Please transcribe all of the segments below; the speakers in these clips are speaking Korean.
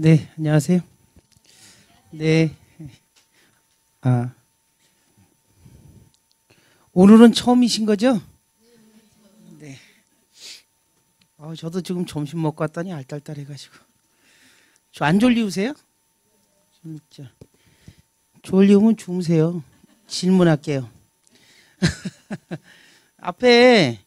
네, 안녕하세요. 네, 오늘은 처음이신 거죠? 네. 저도 지금 점심 먹고 왔더니 알딸딸해가지고. 저 안 졸리우세요? 진짜. 졸리우면 주무세요. 질문할게요. 앞에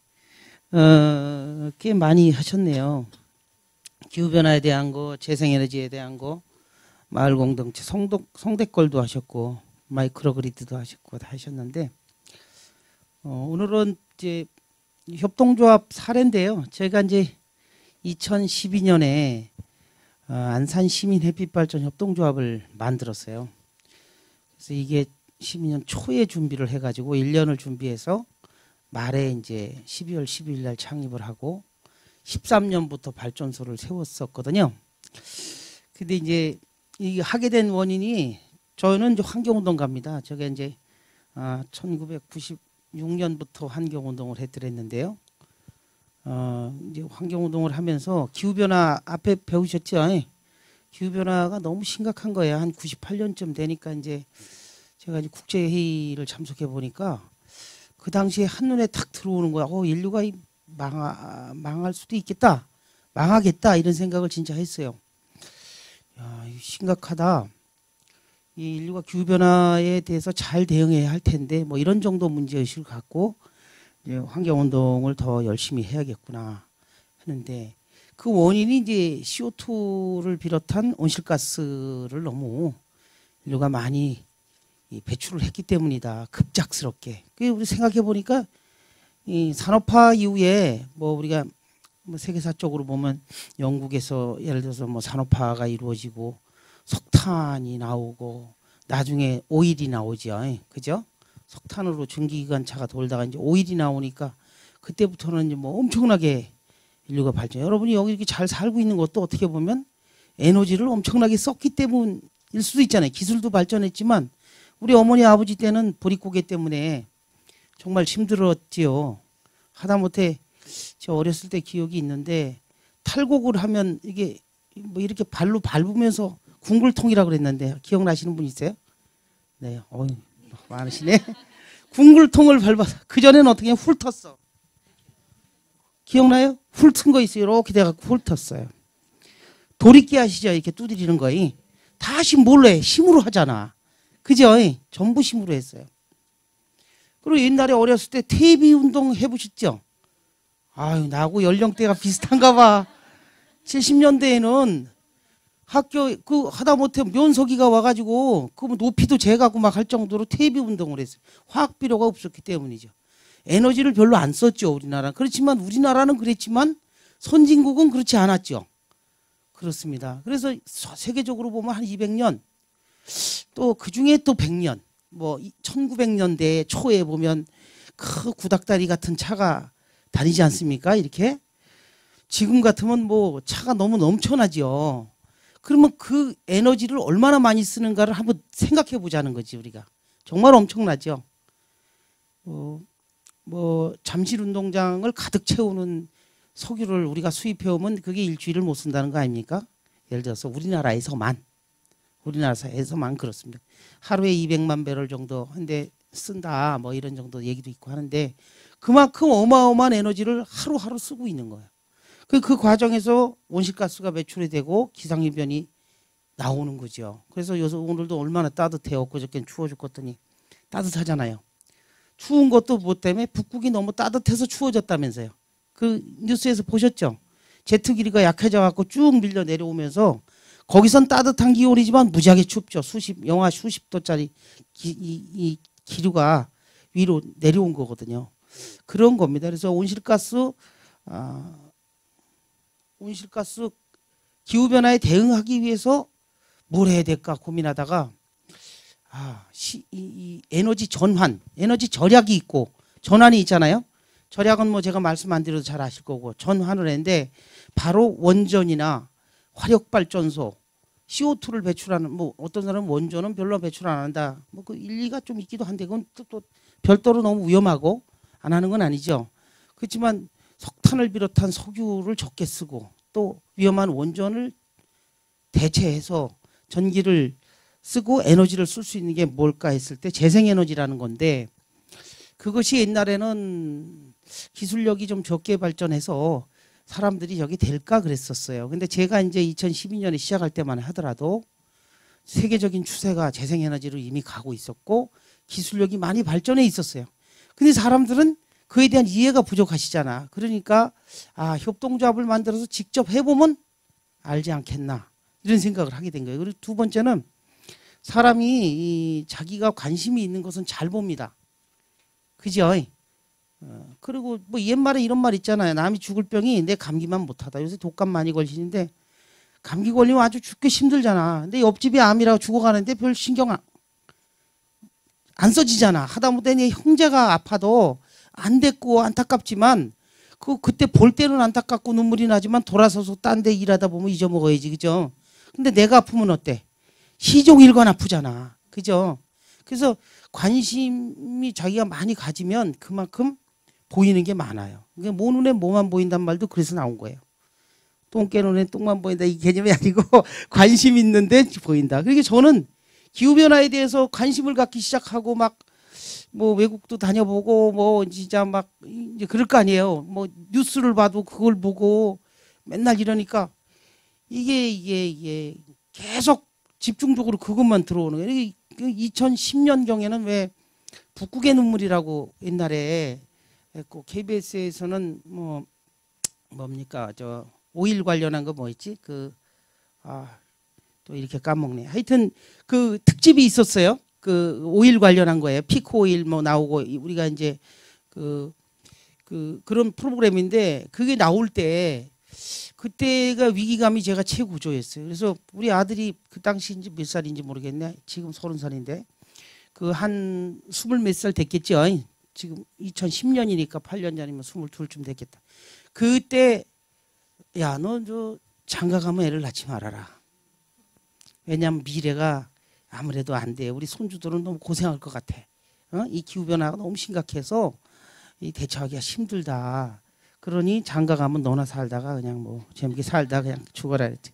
꽤 많이 하셨네요. 기후변화에 대한 거, 재생에너지에 대한 거, 마을공동체, 성대걸도 하셨고, 마이크로그리드도 하셨고 다 하셨는데, 오늘은 이제 협동조합 사례인데요. 제가 이제 2012년에 안산 시민 햇빛발전 협동조합을 만들었어요. 그래서 이게 12년 초에 준비를 해가지고 1년을 준비해서 말에 이제 12월 12일 날 창립을 하고 13년부터 발전소를 세웠었거든요. 근데 이제 이게 하게 된 원인이 저는 이제 환경운동가입니다. 저게 이제 1996년부터 환경운동을 했더랬는데요. 이제 환경운동을 하면서 기후변화 앞에 배우셨죠? 기후변화가 너무 심각한 거예요. 한 98년쯤 되니까 이제 제가 이제 국제회의를 참석해 보니까 그 당시에 한눈에 탁 들어오는 거야. 인류가 망할 수도 있겠다. 망하겠다. 이런 생각을 진짜 했어요. 야, 심각하다. 이 인류가 기후변화에 대해서 잘 대응해야 할 텐데 뭐 이런 정도 문제의식을 갖고 이제 환경운동을 더 열심히 해야겠구나 하는데 그 원인이 이제 CO2를 비롯한 온실가스를 너무 인류가 많이 배출을 했기 때문이다. 급작스럽게. 우리 생각해 보니까 이 산업화 이후에 뭐 우리가 뭐 세계사적으로 보면 영국에서 예를 들어서 뭐 산업화가 이루어지고 석탄이 나오고 나중에 오일이 나오죠. 그죠? 석탄으로 전기기관차가 돌다가 이제 오일이 나오니까 그때부터는 이제 뭐 엄청나게 인류가 발전. 여러분이 여기 이렇게 잘 살고 있는 것도 어떻게 보면 에너지를 엄청나게 썼기 때문일 수도 있잖아요. 기술도 발전했지만 우리 어머니 아버지 때는 보릿고개 때문에 정말 힘들었지요. 하다못해 저 어렸을 때 기억이 있는데 탈곡을 하면 이게 뭐 이렇게 발로 밟으면서 궁굴통이라고 그랬는데 기억나시는 분 있어요? 네, 많으시네. 궁굴통을 밟아서 그 전에는 어떻게 훑었어. 기억나요? 훑은 거 있어요. 이렇게 돼갖고 훑었어요. 도리끼 아시죠? 이렇게 두드리는 거이. 다시 뭘로 해? 힘으로 하잖아. 그죠? 전부 힘으로 했어요. 그리고 옛날에 어렸을 때 퇴비 운동 해보셨죠? 나하고 연령대가 비슷한가 봐. 70년대에는 학교 하다못해 면석이가 와가지고 그 높이도 재가고 막 할 정도로 퇴비 운동을 했어요. 화학 비료가 없었기 때문이죠. 에너지를 별로 안 썼죠, 우리나라. 그렇지만 우리나라는 그랬지만 선진국은 그렇지 않았죠. 그렇습니다. 그래서 세계적으로 보면 한 200년 또 그중에 또 100년 뭐 1900년대 초에 보면 그 구닥다리 같은 차가 다니지 않습니까? 이렇게 지금 같으면 뭐 차가 너무 넘쳐나죠. 그러면 그 에너지를 얼마나 많이 쓰는가를 한번 생각해 보자는 거지 우리가. 정말 엄청나죠. 뭐 잠실 운동장을 가득 채우는 석유를 우리가 수입해 오면 그게 일주일을 못 쓴다는 거 아닙니까? 예를 들어서 우리나라에서만 그렇습니다. 하루에 200만 배럴 정도 한데 쓴다 뭐 이런 정도 얘기도 있고 하는데 그만큼 어마어마한 에너지를 하루하루 쓰고 있는 거예요. 그 과정에서 온실가스가 배출이 되고 기상이변이 나오는 거죠. 그래서 오늘도 얼마나 따뜻해요. 엊그저께는 추워 죽겠더니 따뜻하잖아요. 추운 것도 뭐 때문에 북극이 너무 따뜻해서 추워졌다면서요. 그 뉴스에서 보셨죠? 제트 길이가 약해져 갖고 쭉 밀려 내려오면서 거기선 따뜻한 기온이지만 무지하게 춥죠. 영하 수십 도짜리 이 기류가 위로 내려온 거거든요. 그런 겁니다. 그래서 온실가스 기후변화에 대응하기 위해서 뭘 해야 될까 고민하다가 이 에너지 전환, 에너지 절약이 있고 전환이 있잖아요. 절약은 뭐 제가 말씀 안 드려도 잘 아실 거고 전환을 했는데 바로 원전이나 화력발전소, CO2를 배출하는 뭐 어떤 사람은 원전은 별로 배출 안 한다. 뭐 그 일리가 좀 있기도 한데 그건 또 별도로 너무 위험하고 안 하는 건 아니죠. 그렇지만 석탄을 비롯한 석유를 적게 쓰고 또 위험한 원전을 대체해서 전기를 쓰고 에너지를 쓸 수 있는 게 뭘까 했을 때 재생에너지라는 건데, 그것이 옛날에는 기술력이 좀 적게 발전해서 사람들이 저기 될까 그랬었어요. 근데 제가 이제 2012년에 시작할 때만 하더라도 세계적인 추세가 재생에너지로 이미 가고 있었고 기술력이 많이 발전해 있었어요. 근데 사람들은 그에 대한 이해가 부족하시잖아. 그러니까 협동조합을 만들어서 직접 해보면 알지 않겠나, 이런 생각을 하게 된 거예요. 그리고 두 번째는 사람이 자기가 관심이 있는 것은 잘 봅니다. 그죠? 그리고 뭐 옛말에 이런 말 있잖아요. 남이 죽을 병이 내 감기만 못하다. 요새 독감 많이 걸리시는데 감기 걸리면 아주 죽기 힘들잖아. 근데 옆집이 암이라고 죽어가는데 별 신경 안 써지잖아. 하다못해 내 형제가 아파도 안 됐고 안타깝지만 그때 볼 때는 안타깝고 눈물이 나지만 돌아서서 딴 데 일하다 보면 잊어먹어야지. 그죠? 근데 내가 아프면 어때? 시종일관 아프잖아. 그죠? 그래서 관심이 자기가 많이 가지면 그만큼 보이는 게 많아요. 그러니까 모 눈에 뭐만 보인단 말도 그래서 나온 거예요. 똥 깨는 눈에 똥만 보인다, 이 개념이 아니고 관심 있는데 보인다. 그러니까 저는 기후변화에 대해서 관심을 갖기 시작하고 막 뭐 외국도 다녀보고 뭐 진짜 막 이제 그럴 거 아니에요. 뭐 뉴스를 봐도 그걸 보고 맨날 이러니까 이게 계속 집중적으로 그것만 들어오는 거예요. 2010년경에는 왜 북극의 눈물이라고 옛날에 했고, KBS에서는 뭡니까 저 오일 관련한 거 뭐 있지? 또 이렇게 까먹네. 하여튼 그 특집이 있었어요. 그 오일 관련한 거예요. 피크 오일 뭐 나오고, 우리가 이제 그런 프로그램인데 그게 나올 때 그때가 위기감이 제가 최고조였어요. 그래서 우리 아들이 그 당시인지 몇 살인지 모르겠네. 지금 30살인데 그 한 20 몇 살 됐겠죠. 지금 2010년이니까 8년 전이면 22쯤 됐겠다. 그때 야, 너 저 장가 가면 애를 낳지 말아라. 왜냐하면 미래가 아무래도 안 돼. 우리 손주들은 너무 고생할 것 같아. 이 기후변화가 너무 심각해서 이 대처하기가 힘들다. 그러니 장가 가면 너나 살다가 그냥 뭐 재밌게 살다 그냥 죽어라 그랬지.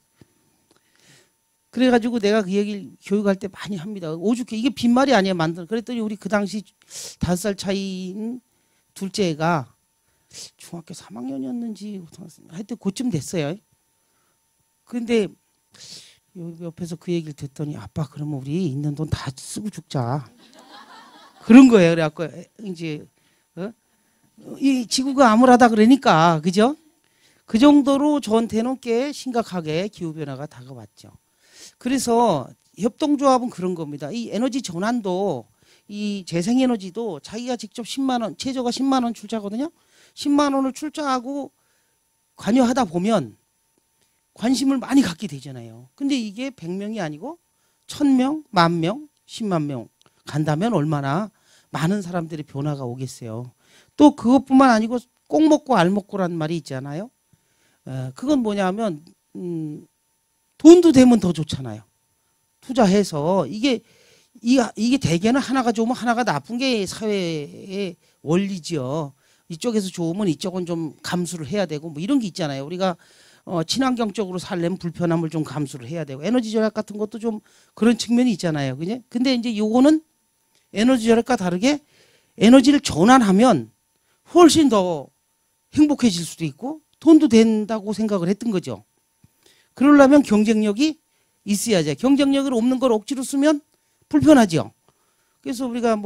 그래가지고 내가 그 얘기를 교육할 때 많이 합니다. 오죽해. 이게 빈말이 아니야 만들. 그랬더니 우리 그 당시 5살 차이인 둘째가 중학교 3학년이었는지 하여튼 그쯤 됐어요. 근데 옆에서 그 얘기를 듣더니 아빠 그러면 우리 있는 돈 다 쓰고 죽자. 그런 거예요. 그래갖고 이제 이 지구가 암울하다 그러니까, 그죠? 그 정도로 저한테는 꽤 심각하게 기후변화가 다가왔죠. 그래서 협동조합은 그런 겁니다. 이 에너지 전환도, 이 재생에너지도 자기가 직접 10만 원, 최저가 10만 원 출자거든요. 10만 원을 출자하고 관여하다 보면 관심을 많이 갖게 되잖아요. 근데 이게 100명이 아니고 1000명, 10,000명, 10만 명 간다면 얼마나 많은 사람들의 변화가 오겠어요. 또 그것뿐만 아니고 꼭 먹고 알 먹고라는 말이 있잖아요. 그건 뭐냐면 돈도 되면 더 좋잖아요. 투자해서 이게 대개는 하나가 좋으면 하나가 나쁜 게 사회의 원리죠. 이쪽에서 좋으면 이쪽은 좀 감수를 해야 되고 뭐 이런 게 있잖아요. 우리가 친환경적으로 살려면 불편함을 좀 감수를 해야 되고, 에너지 절약 같은 것도 좀 그런 측면이 있잖아요. 그죠? 근데 이제 요거는 에너지 절약과 다르게 에너지를 전환하면 훨씬 더 행복해질 수도 있고 돈도 된다고 생각을 했던 거죠. 그러려면 경쟁력이 있어야죠. 경쟁력을 없는 걸 억지로 쓰면 불편하죠. 그래서 우리가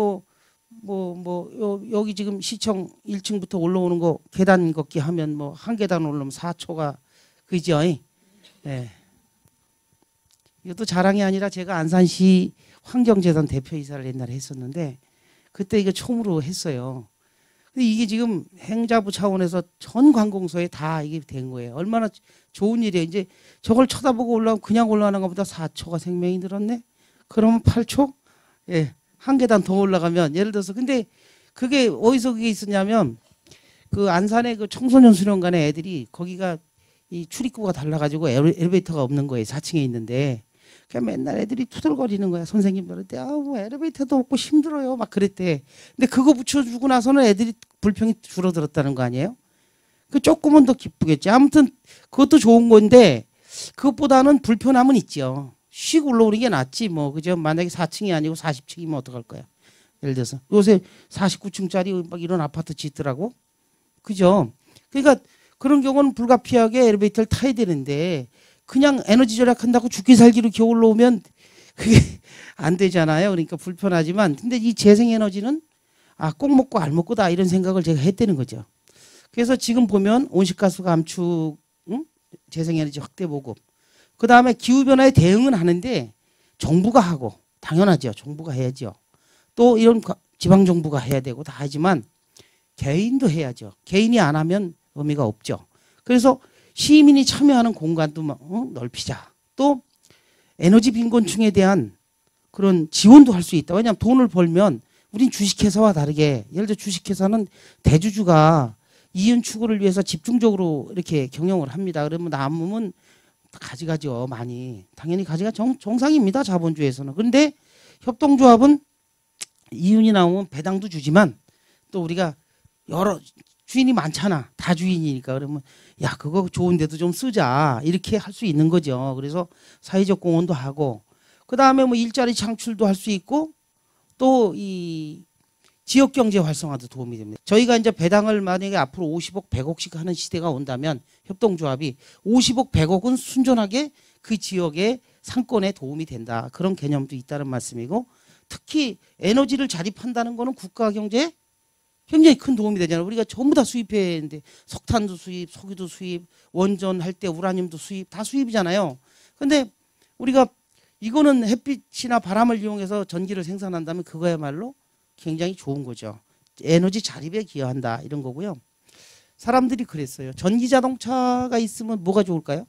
여기 지금 시청 1층부터 올라오는 거 계단 걷기 하면 뭐 한 계단 올라오면 4초가 그죠? 네. 이것도 자랑이 아니라 제가 안산시 환경재단 대표이사를 옛날에 했었는데 그때 이거 처음으로 했어요. 근데 이게 지금 행자부 차원에서 전 관공서에 다 이게 된 거예요. 얼마나 좋은 일이에요. 이제 저걸 쳐다보고 올라오면 그냥 올라가는 것보다 4초가 생명이 늘었네. 그러면 8초? 예. 한 계단 더 올라가면 예를 들어서, 근데 그게 어디서 그게 있었냐면 그 안산의 그 청소년 수련관의 애들이 거기가 이 출입구가 달라가지고 엘리베이터가 없는 거예요. 4층에 있는데. 그냥 맨날 애들이 투덜거리는 거야. 선생님들한테 뭐 엘리베이터도 없고 힘들어요. 막 그랬대. 근데 그거 붙여주고 나서는 애들이 불평이 줄어들었다는 거 아니에요? 그 조금은 더 기쁘겠지. 아무튼 그것도 좋은 건데 그것보다는 불편함은 있죠. 씩 올라오는 게 낫지 뭐 그죠. 만약에 4층이 아니고 40층이면 어떡할 거야. 예를 들어서 요새 49층짜리 막 이런 아파트 짓더라고. 그죠. 그러니까 그런 경우는 불가피하게 엘리베이터를 타야 되는데 그냥 에너지 절약한다고 죽기 살기로 기어 올라오면 그게 안 되잖아요. 그러니까 불편하지만 근데 이 재생에너지는 꼭 먹고 알 먹고다 이런 생각을 제가 했다는 거죠. 그래서 지금 보면 온실가스 감축, 재생에너지 확대 보급, 그 다음에 기후변화에 대응은 하는데 정부가 하고 당연하죠. 정부가 해야죠. 또 이런 지방정부가 해야 되고 다 하지만 개인도 해야죠. 개인이 안 하면 의미가 없죠. 그래서 시민이 참여하는 공간도 넓히자. 또 에너지 빈곤층에 대한 그런 지원도 할 수 있다. 왜냐하면 돈을 벌면 우린 주식회사와 다르게 예를 들어 주식회사는 대주주가 이윤 추구를 위해서 집중적으로 이렇게 경영을 합니다. 그러면 남으면 가져가죠. 많이. 당연히 가져가 정상입니다. 자본주의에서는. 그런데 협동조합은 이윤이 나오면 배당도 주지만 또 우리가 여러 주인이 많잖아. 다 주인이니까. 그러면 야 그거 좋은데도 좀 쓰자. 이렇게 할 수 있는 거죠. 그래서 사회적 공헌도 하고 그다음에 뭐 일자리 창출도 할 수 있고 또 이 지역 경제 활성화도 도움이 됩니다. 저희가 이제 배당을 만약에 앞으로 50억, 100억씩 하는 시대가 온다면 협동조합이 50억, 100억은 순전하게 그 지역의 상권에 도움이 된다. 그런 개념도 있다는 말씀이고 특히 에너지를 자립한다는 거는 국가 경제에 굉장히 큰 도움이 되잖아요. 우리가 전부 다 수입해야 하는데 석탄도 수입, 석유도 수입, 원전 할 때 우라늄도 수입, 다 수입이잖아요. 근데 우리가 이거는 햇빛이나 바람을 이용해서 전기를 생산한다면 그거야말로 굉장히 좋은 거죠. 에너지 자립에 기여한다 이런 거고요. 사람들이 그랬어요. 전기 자동차가 있으면 뭐가 좋을까요?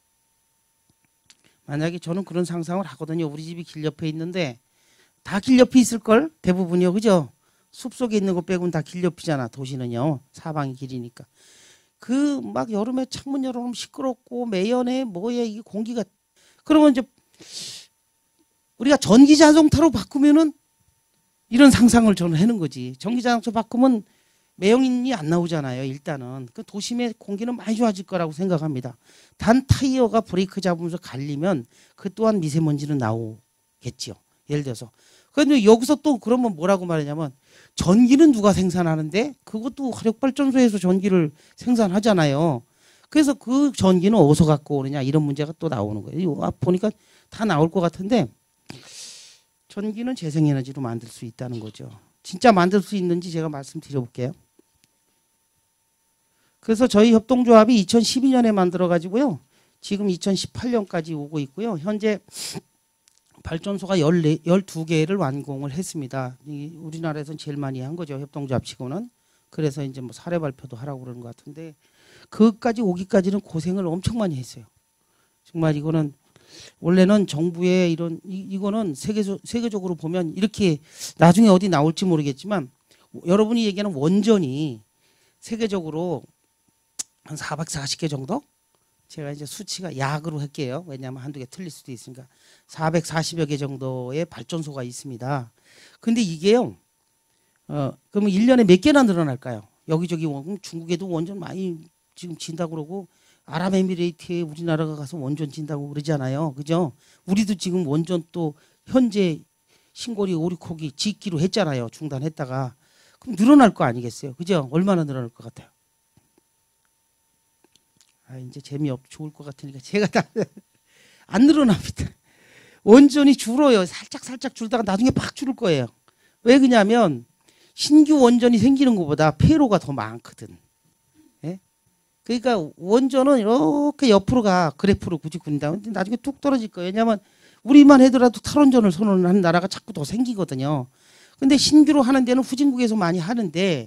만약에 저는 그런 상상을 하거든요. 우리 집이 길 옆에 있는데 다 길 옆에 있을걸? 대부분이요. 그죠? 숲속에 있는 거 빼고는 다 길 옆이잖아. 도시는요. 사방이 길이니까. 그 막 여름에 창문 열어놓으면 시끄럽고 매연에 뭐에 이게 공기가 그러면 이제 우리가 전기 자동차로 바꾸면은 이런 상상을 저는 하는 거지. 전기 자동차 바꾸면 매연이 안 나오잖아요. 일단은 그 도심의 공기는 많이 좋아질 거라고 생각합니다. 단 타이어가 브레이크 잡으면서 갈리면 그 또한 미세먼지는 나오겠죠. 예를 들어서. 그런데 여기서 또 그러면 뭐라고 말하냐면 전기는 누가 생산하는데 그것도 화력발전소에서 전기를 생산하잖아요. 그래서 그 전기는 어디서 갖고 오느냐 이런 문제가 또 나오는 거예요. 보니까 다 나올 것 같은데 전기는 재생에너지로 만들 수 있다는 거죠. 진짜 만들 수 있는지 제가 말씀드려볼게요. 그래서 저희 협동조합이 2012년에 만들어가지고요. 지금 2018년까지 오고 있고요. 현재 발전소가 12개를 완공을 했습니다. 우리나라에서는 제일 많이 한 거죠. 협동조합 치고는. 그래서 이제 뭐 사례 발표도 하라고 그러는 것 같은데 그것까지 오기까지는 고생을 엄청 많이 했어요. 정말 이거는 원래는 정부의 이거는 세계적으로 보면 이렇게 나중에 어디 나올지 모르겠지만 여러분이 얘기하는 원전이 세계적으로 한 440개 정도? 제가 이제 수치가 약으로 할게요. 왜냐하면 한두 개 틀릴 수도 있으니까 440여 개 정도의 발전소가 있습니다. 근데 이게요. 그러면 1년에 몇 개나 늘어날까요? 여기저기 중국에도 원전 많이 지금 진다고 그러고 아랍에미레이트에 우리나라가 가서 원전 진다고 그러잖아요. 그죠? 우리도 지금 원전 또 현재 신고리 오리코기 짓기로 했잖아요. 중단했다가. 그럼 늘어날 거 아니겠어요? 그죠? 얼마나 늘어날 것 같아요? 이제 좋을 것 같으니까 제가 다 안 늘어납니다. 원전이 줄어요. 살짝 줄다가 나중에 팍 줄을 거예요. 왜 그러냐면 신규 원전이 생기는 것보다 폐로가 더 많거든. 예? 그러니까 원전은 이렇게 옆으로 그래프로 굳이 군다. 근데 나중에 뚝 떨어질 거예요. 왜냐하면 우리만 하더라도 탈원전을 선언하는 나라가 자꾸 더 생기거든요. 근데 신규로 하는 데는 후진국에서 많이 하는데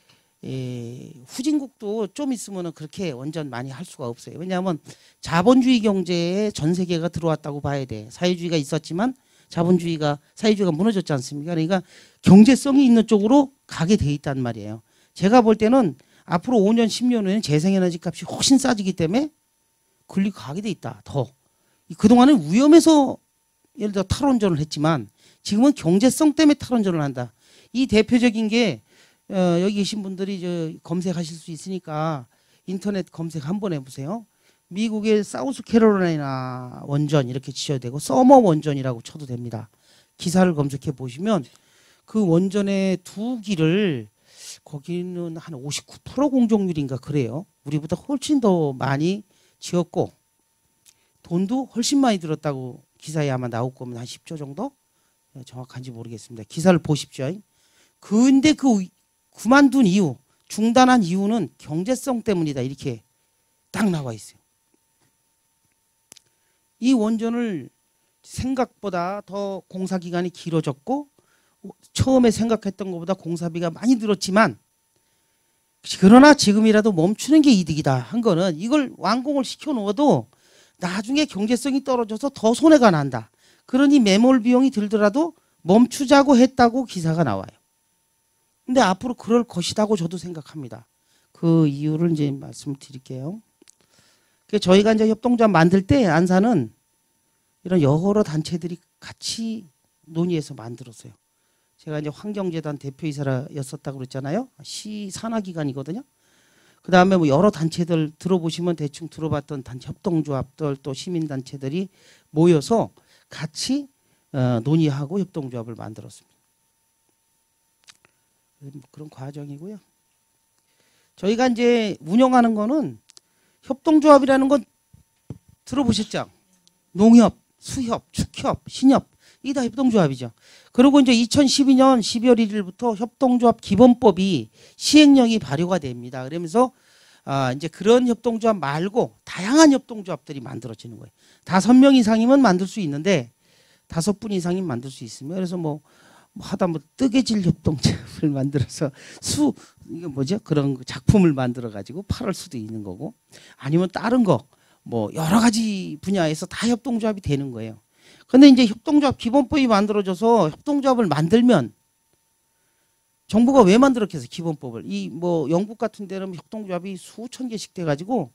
후진국도 좀 있으면 그렇게 원전 많이 할 수가 없어요. 왜냐하면 자본주의 경제에 전 세계가 들어왔다고 봐야 돼. 사회주의가 있었지만 사회주의가 무너졌지 않습니까? 그러니까 경제성이 있는 쪽으로 가게 돼 있단 말이에요. 제가 볼 때는 앞으로 5년, 10년 후에는 재생에너지 값이 훨씬 싸지기 때문에 글리 가게 돼 있다. 더. 그동안은 위험해서 예를 들어 탈원전을 했지만 지금은 경제성 때문에 탈원전을 한다. 이 대표적인 게 여기 계신 분들이 검색하실 수 있으니까 인터넷 검색 한번 해보세요. 미국의 사우스캐롤라이나 원전 이렇게 치셔도 되고 서머 원전이라고 쳐도 됩니다. 기사를 검색해 보시면 그 원전의 두 기를 거기는 한 59% 공정률인가 그래요. 우리보다 훨씬 더 많이 지었고 돈도 훨씬 많이 들었다고 기사에 아마 나올 거면 한 10조 정도? 정확한지 모르겠습니다. 기사를 보십시오. 근데 그 그만둔 이유, 중단한 이유는 경제성 때문이다. 이렇게 딱 나와 있어요. 이 원전을 생각보다 더 공사 기간이 길어졌고 처음에 생각했던 것보다 공사비가 많이 들었지만 그러나 지금이라도 멈추는 게 이득이다 한 거는 이걸 완공을 시켜 놓아도 나중에 경제성이 떨어져서 더 손해가 난다. 그러니 매몰 비용이 들더라도 멈추자고 했다고 기사가 나와요. 근데 앞으로 그럴 것이라고 저도 생각합니다. 그 이유를 이제 말씀드릴게요. 저희가 이제 협동조합 만들 때 안산은 이런 여러 단체들이 같이 논의해서 만들었어요. 제가 이제 환경재단 대표이사였었다고 그랬잖아요. 시 산하기관이거든요. 그 다음에 뭐 여러 단체들 들어보시면 대충 들어봤던 단체 협동조합들 또 시민단체들이 모여서 같이 논의하고 협동조합을 만들었습니다. 그런 과정이고요. 저희가 이제 운영하는 거는 협동조합이라는 건 들어보셨죠? 농협, 수협, 축협, 신협 이게 다 협동조합이죠. 그리고 이제 2012년 12월 1일부터 협동조합 기본법이 시행령이 발효가 됩니다. 그러면서 이제 그런 협동조합 말고 다양한 협동조합들이 만들어지는 거예요. 5명 이상이면 만들 수 있는데 5분 이상이면 만들 수 있으면 그래서 뭐 하다 뭐 뜨개질 협동조합을 만들어서 이게 뭐죠? 그런 작품을 만들어 가지고 팔을 수도 있는 거고 아니면 다른 거 뭐 여러 가지 분야에서 다 협동조합이 되는 거예요. 근데 이제 협동조합 기본법이 만들어져서 협동조합을 만들면 정부가 왜 만들었겠어요? 기본법을. 이 뭐 영국 같은 데는 협동조합이 수천 개씩 돼 가지고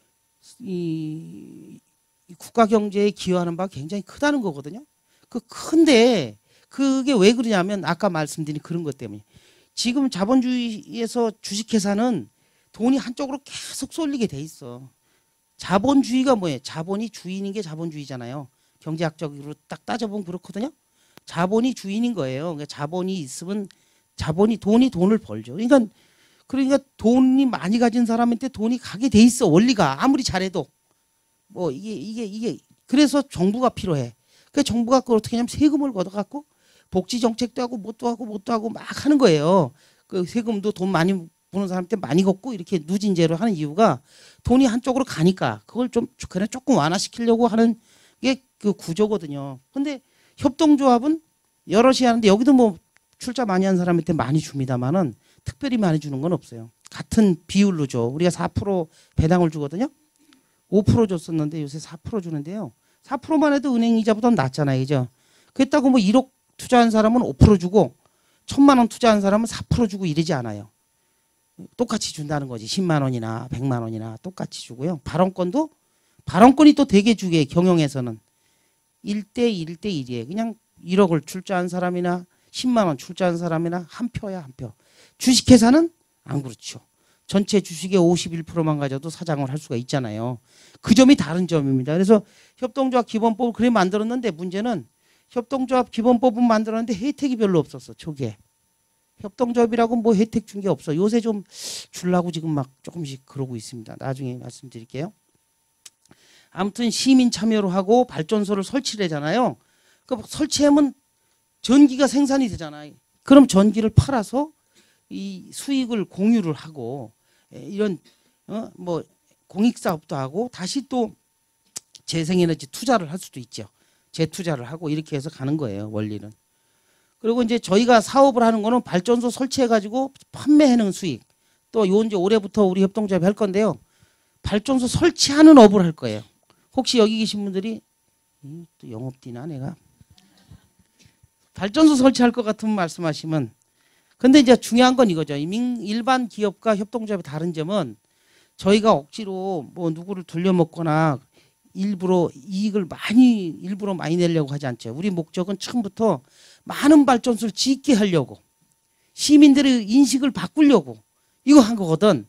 이 국가 경제에 기여하는 바가 굉장히 크다는 거거든요. 그 큰데 그게 왜 그러냐면 아까 말씀드린 그런 것 때문에 지금 자본주의에서 주식회사는 돈이 한쪽으로 계속 쏠리게 돼 있어. 자본주의가 뭐예요? 자본이 주인인 게 자본주의잖아요. 경제학적으로 딱 따져보면 그렇거든요. 자본이 주인인 거예요. 그러니까 자본이 있으면 돈이 돈을 벌죠. 그러니까 돈이 많이 가진 사람한테 돈이 가게 돼 있어. 원리가 아무리 잘해도 뭐 이게 그래서 정부가 필요해. 그 정부가 그걸 어떻게 하냐면 세금을 걷어갖고 복지 정책도 하고 뭣도 하고 막 하는 거예요. 그 세금도 돈 많이 버는 사람한테 많이 걷고 이렇게 누진제로 하는 이유가 돈이 한쪽으로 가니까 그걸 좀 그냥 조금 완화시키려고 하는 게 그 구조거든요. 근데 협동조합은 여럿이 하는데 여기도 뭐 출자 많이 한 사람한테 많이 줍니다만은 특별히 많이 주는 건 없어요. 같은 비율로 줘. 우리가 4% 배당을 주거든요. 5% 줬었는데 요새 4% 주는데요. 4%만 해도 은행 이자보다 낫잖아요. 그죠? 그랬다고 뭐 1억 투자한 사람은 5% 주고 1,000만 원 투자한 사람은 4% 주고 이러지 않아요. 똑같이 준다는 거지. 10만 원이나 100만 원이나 똑같이 주고요. 발언권이 또 되게 주게 경영에서는 1대 1이에요. 그냥 1억을 출자한 사람이나 10만 원 출자한 사람이나 한 표야 한 표. 주식회사는 안 그렇죠. 전체 주식의 51%만 가져도 사장을 할 수가 있잖아요. 그 점이 다른 점입니다. 그래서 협동조합 기본법을 그래 만들었는데 문제는 협동조합 기본법은 만들었는데 혜택이 별로 없었어. 초기에. 협동조합이라고 뭐 혜택 준 게 없어. 요새 좀 주려고 지금 막 조금씩 그러고 있습니다. 나중에 말씀드릴게요. 아무튼 시민 참여로 하고 발전소를 설치를 하잖아요. 그 설치하면 전기가 생산이 되잖아요. 그럼 전기를 팔아서 이 수익을 공유를 하고 이런 뭐 공익사업도 하고 다시 또 재생에너지 투자를 할 수도 있죠. 재투자를 하고 이렇게 해서 가는 거예요. 원리는. 그리고 이제 저희가 사업을 하는 거는 발전소 설치해가지고 판매하는 수익. 또 요 이제 올해부터 우리 협동조합이 할 건데요. 발전소 설치하는 업을 할 거예요. 혹시 여기 계신 분들이 또 영업디나 내가 발전소 설치할 것 같으면 말씀하시면. 근데 이제 중요한 건 이거죠. 일반 기업과 협동조합의 다른 점은 저희가 억지로 뭐 누구를 돌려먹거나 일부러 일부러 많이 내려고 하지 않죠. 우리 목적은 처음부터 많은 발전소를 짓게 하려고 시민들의 인식을 바꾸려고 이거 한 거거든.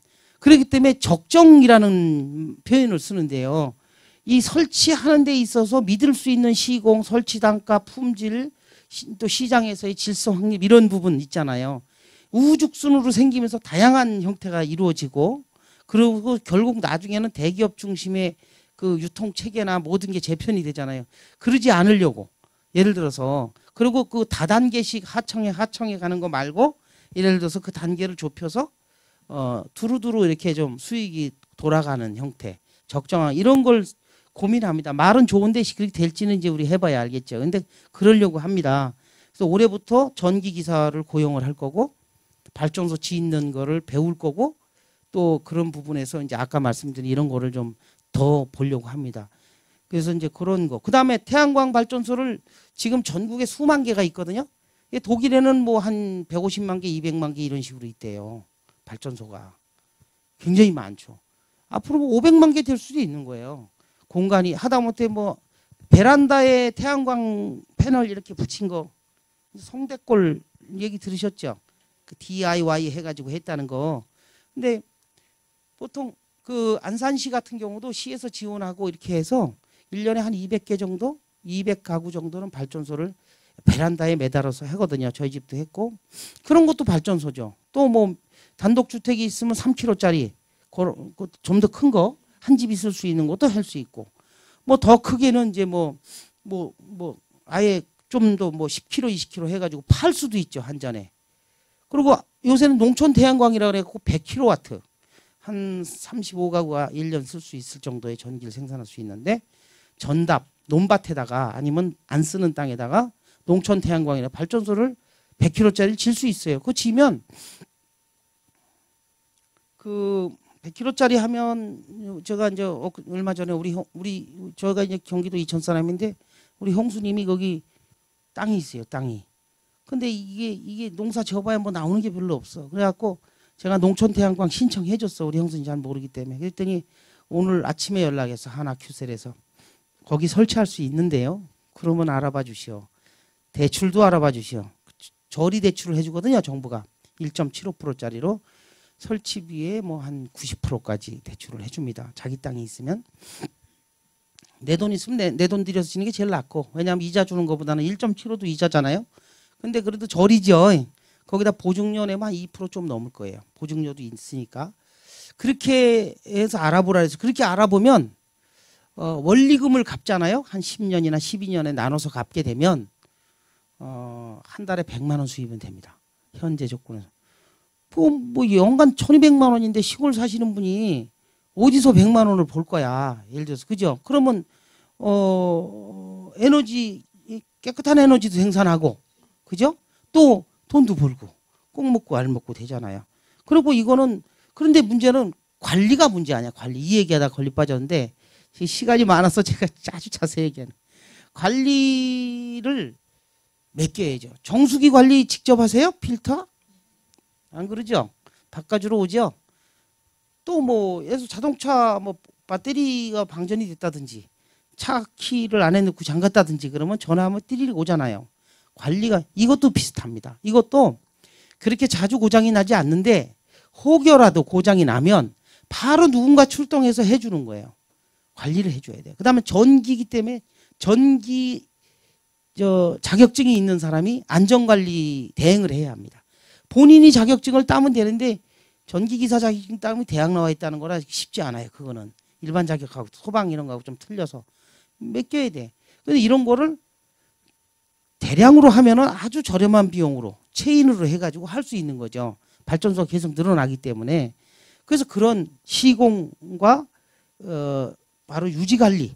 그렇기 때문에 적정이라는 표현을 쓰는데요. 이 설치하는 데 있어서 믿을 수 있는 시공, 설치 단가, 품질, 또 시장에서의 질서 확립 이런 부분 있잖아요. 우후죽순으로 생기면서 다양한 형태가 이루어지고 그리고 결국 나중에는 대기업 중심의 그 유통 체계나 모든 게 재편이 되잖아요. 그러지 않으려고 예를 들어서 그리고 그 다단계식 하청에 가는 거 말고 예를 들어서 그 단계를 좁혀서 두루두루 이렇게 좀 수익이 돌아가는 형태 적정한 이런 걸 고민합니다. 말은 좋은데 그렇게 될지는 이제 우리 해봐야 알겠죠. 근데 그러려고 합니다. 그래서 올해부터 전기 기사를 고용을 할 거고 발전소 짓는 거를 배울 거고 또 그런 부분에서 이제 아까 말씀드린 이런 거를 좀 더 보려고 합니다. 그래서 이제 그런 거. 그다음에 태양광 발전소를 지금 전국에 수만 개가 있거든요. 독일에는 뭐 한 150만 개, 200만 개 이런 식으로 있대요. 발전소가. 굉장히 많죠. 앞으로 뭐 500만 개 될 수도 있는 거예요. 공간이 하다못해 뭐 베란다에 태양광 패널 이렇게 붙인 거 성대골 얘기 들으셨죠? 그 DIY 해가지고 했다는 거. 근데 보통 그 안산시 같은 경우도 시에서 지원하고 이렇게 해서 1년에 한 200개 정도, 200가구 정도는 발전소를 베란다에 매달아서 하거든요. 저희 집도 했고. 그런 것도 발전소죠. 또 뭐 단독주택이 있으면 3kg짜리 좀 더 큰 거 한 집 있을 수 있는 것도 할 수 있고 뭐 더 크게는 이제 뭐 아예 좀 더 뭐 10kg, 20kg 해가지고 팔 수도 있죠. 한 잔에. 그리고 요새는 농촌 태양광이라고 그래갖고 100kW 한 35가구가 1년 쓸 수 있을 정도의 전기를 생산할 수 있는데 전답 논밭에다가 아니면 안 쓰는 땅에다가 농촌 태양광이나 발전소를 100kW짜리를 질 수 있어요. 그거 지면 그 100kW짜리 하면 제가 이제 얼마 전에 저희가 이제 경기도 이천 사람인데 우리 형수님이 거기 땅이 있어요. 땅이. 근데 이게 농사 지어봐야 뭐 나오는 게 별로 없어. 그래갖고 제가 농촌 태양광 신청해 줬어. 우리 형수님 잘 모르기 때문에. 그랬더니 오늘 아침에 연락해서 하나큐셀에서 거기 설치할 수 있는데요. 그러면 알아봐 주시오. 대출도 알아봐 주시오. 저리 대출을 해주거든요. 정부가 1.75%짜리로 설치비에 뭐 한 90%까지 대출을 해줍니다. 자기 땅이 있으면. 내 돈 있으면 내 돈 들여서 지는 게 제일 낫고 왜냐하면 이자 주는 것보다는 1.75도 이자잖아요. 근데 그래도 저리죠. 거기다 보증료 내면 한 2% 좀 넘을 거예요. 보증료도 있으니까. 그렇게 해서 알아보라 해서 그렇게 알아보면 원리금을 갚잖아요. 한 10년이나 12년에 나눠서 갚게 되면 한 달에 100만 원 수입은 됩니다. 현재 조건에서. 뭐 연간 1200만 원인데 시골 사시는 분이 어디서 100만 원을 벌 거야. 예를 들어서. 그죠? 그러면 에너지 깨끗한 에너지도 생산하고 그죠? 또 돈도 벌고 꼭 먹고 알 먹고 되잖아요. 그리고 이거는 그런데 문제는 관리가 문제 아니야. 관리. 이 얘기하다 걸리 빠졌는데 시간이 많아서 제가 아주 자세히 얘기하는. 관리를 맡겨야죠. 정수기 관리 직접 하세요? 필터? 안 그러죠? 바꿔주러 오죠? 또 뭐 예를 자동차 뭐 배터리가 방전이 됐다든지 차 키를 안에 넣고 잠갔다든지 그러면 전화하면 띠리리 오잖아요. 관리가 이것도 비슷합니다. 이것도 그렇게 자주 고장이 나지 않는데 혹여라도 고장이 나면 바로 누군가 출동해서 해주는 거예요. 관리를 해줘야 돼요. 그다음에 전기이기 때문에 전기 자격증이 있는 사람이 안전관리 대행을 해야 합니다. 본인이 자격증을 따면 되는데 전기기사 자격증 따면 대학 나와 있다는 거라 쉽지 않아요. 그거는 일반 자격하고 소방 이런 거하고 좀 틀려서 맡겨야 돼. 근데 이런 거를 대량으로 하면은 아주 저렴한 비용으로 체인으로 해가지고 할 수 있는 거죠. 발전소가 계속 늘어나기 때문에. 그래서 그런 시공과 바로 유지 관리를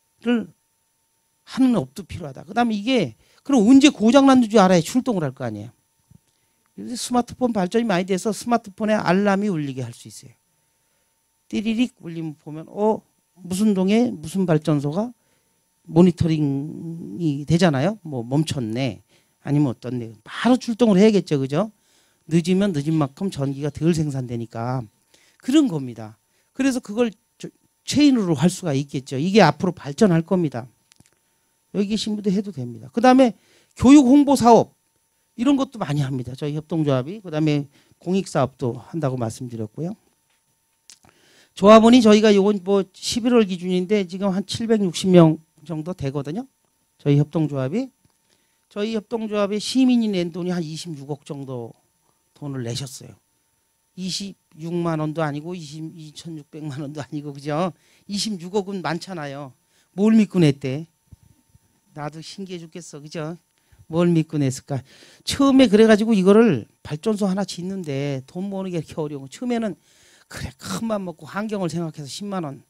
하는 업도 필요하다. 그다음에 이게 그럼 언제 고장 났는지 알아야 출동을 할 거 아니에요. 그래서 스마트폰 발전이 많이 돼서 스마트폰에 알람이 울리게 할 수 있어요. 띠리릭 울리면 보면 무슨 동에 무슨 발전소가 모니터링이 되잖아요. 뭐 멈췄네. 아니면 어떻네. 바로 출동을 해야겠죠. 그죠? 늦으면 늦은 만큼 전기가 덜 생산되니까. 그런 겁니다. 그래서 그걸 체인으로 할 수가 있겠죠. 이게 앞으로 발전할 겁니다. 여기 계신 분들 해도 됩니다. 그다음에 교육 홍보 사업 이런 것도 많이 합니다. 저희 협동조합이. 그다음에 공익 사업도 한다고 말씀드렸고요. 조합원이 저희가 요건 뭐 11월 기준인데 지금 한 760명 정도 되거든요. 저희 협동조합이. 저희 협동조합의 시민이 낸 돈이 한 26억 정도 돈을 내셨어요. 26만 원도 아니고 2,600만 원도 아니고 그죠? 26억은 많잖아요. 뭘 믿고 냈대? 나도 신기해 죽겠어. 그죠? 뭘 믿고 냈을까? 처음에 그래가지고 이거를 발전소 하나 짓는데 돈 모으는 게 이렇게 어려워. 처음에는 그래 큰맘 먹고 환경을 생각해서 10만 원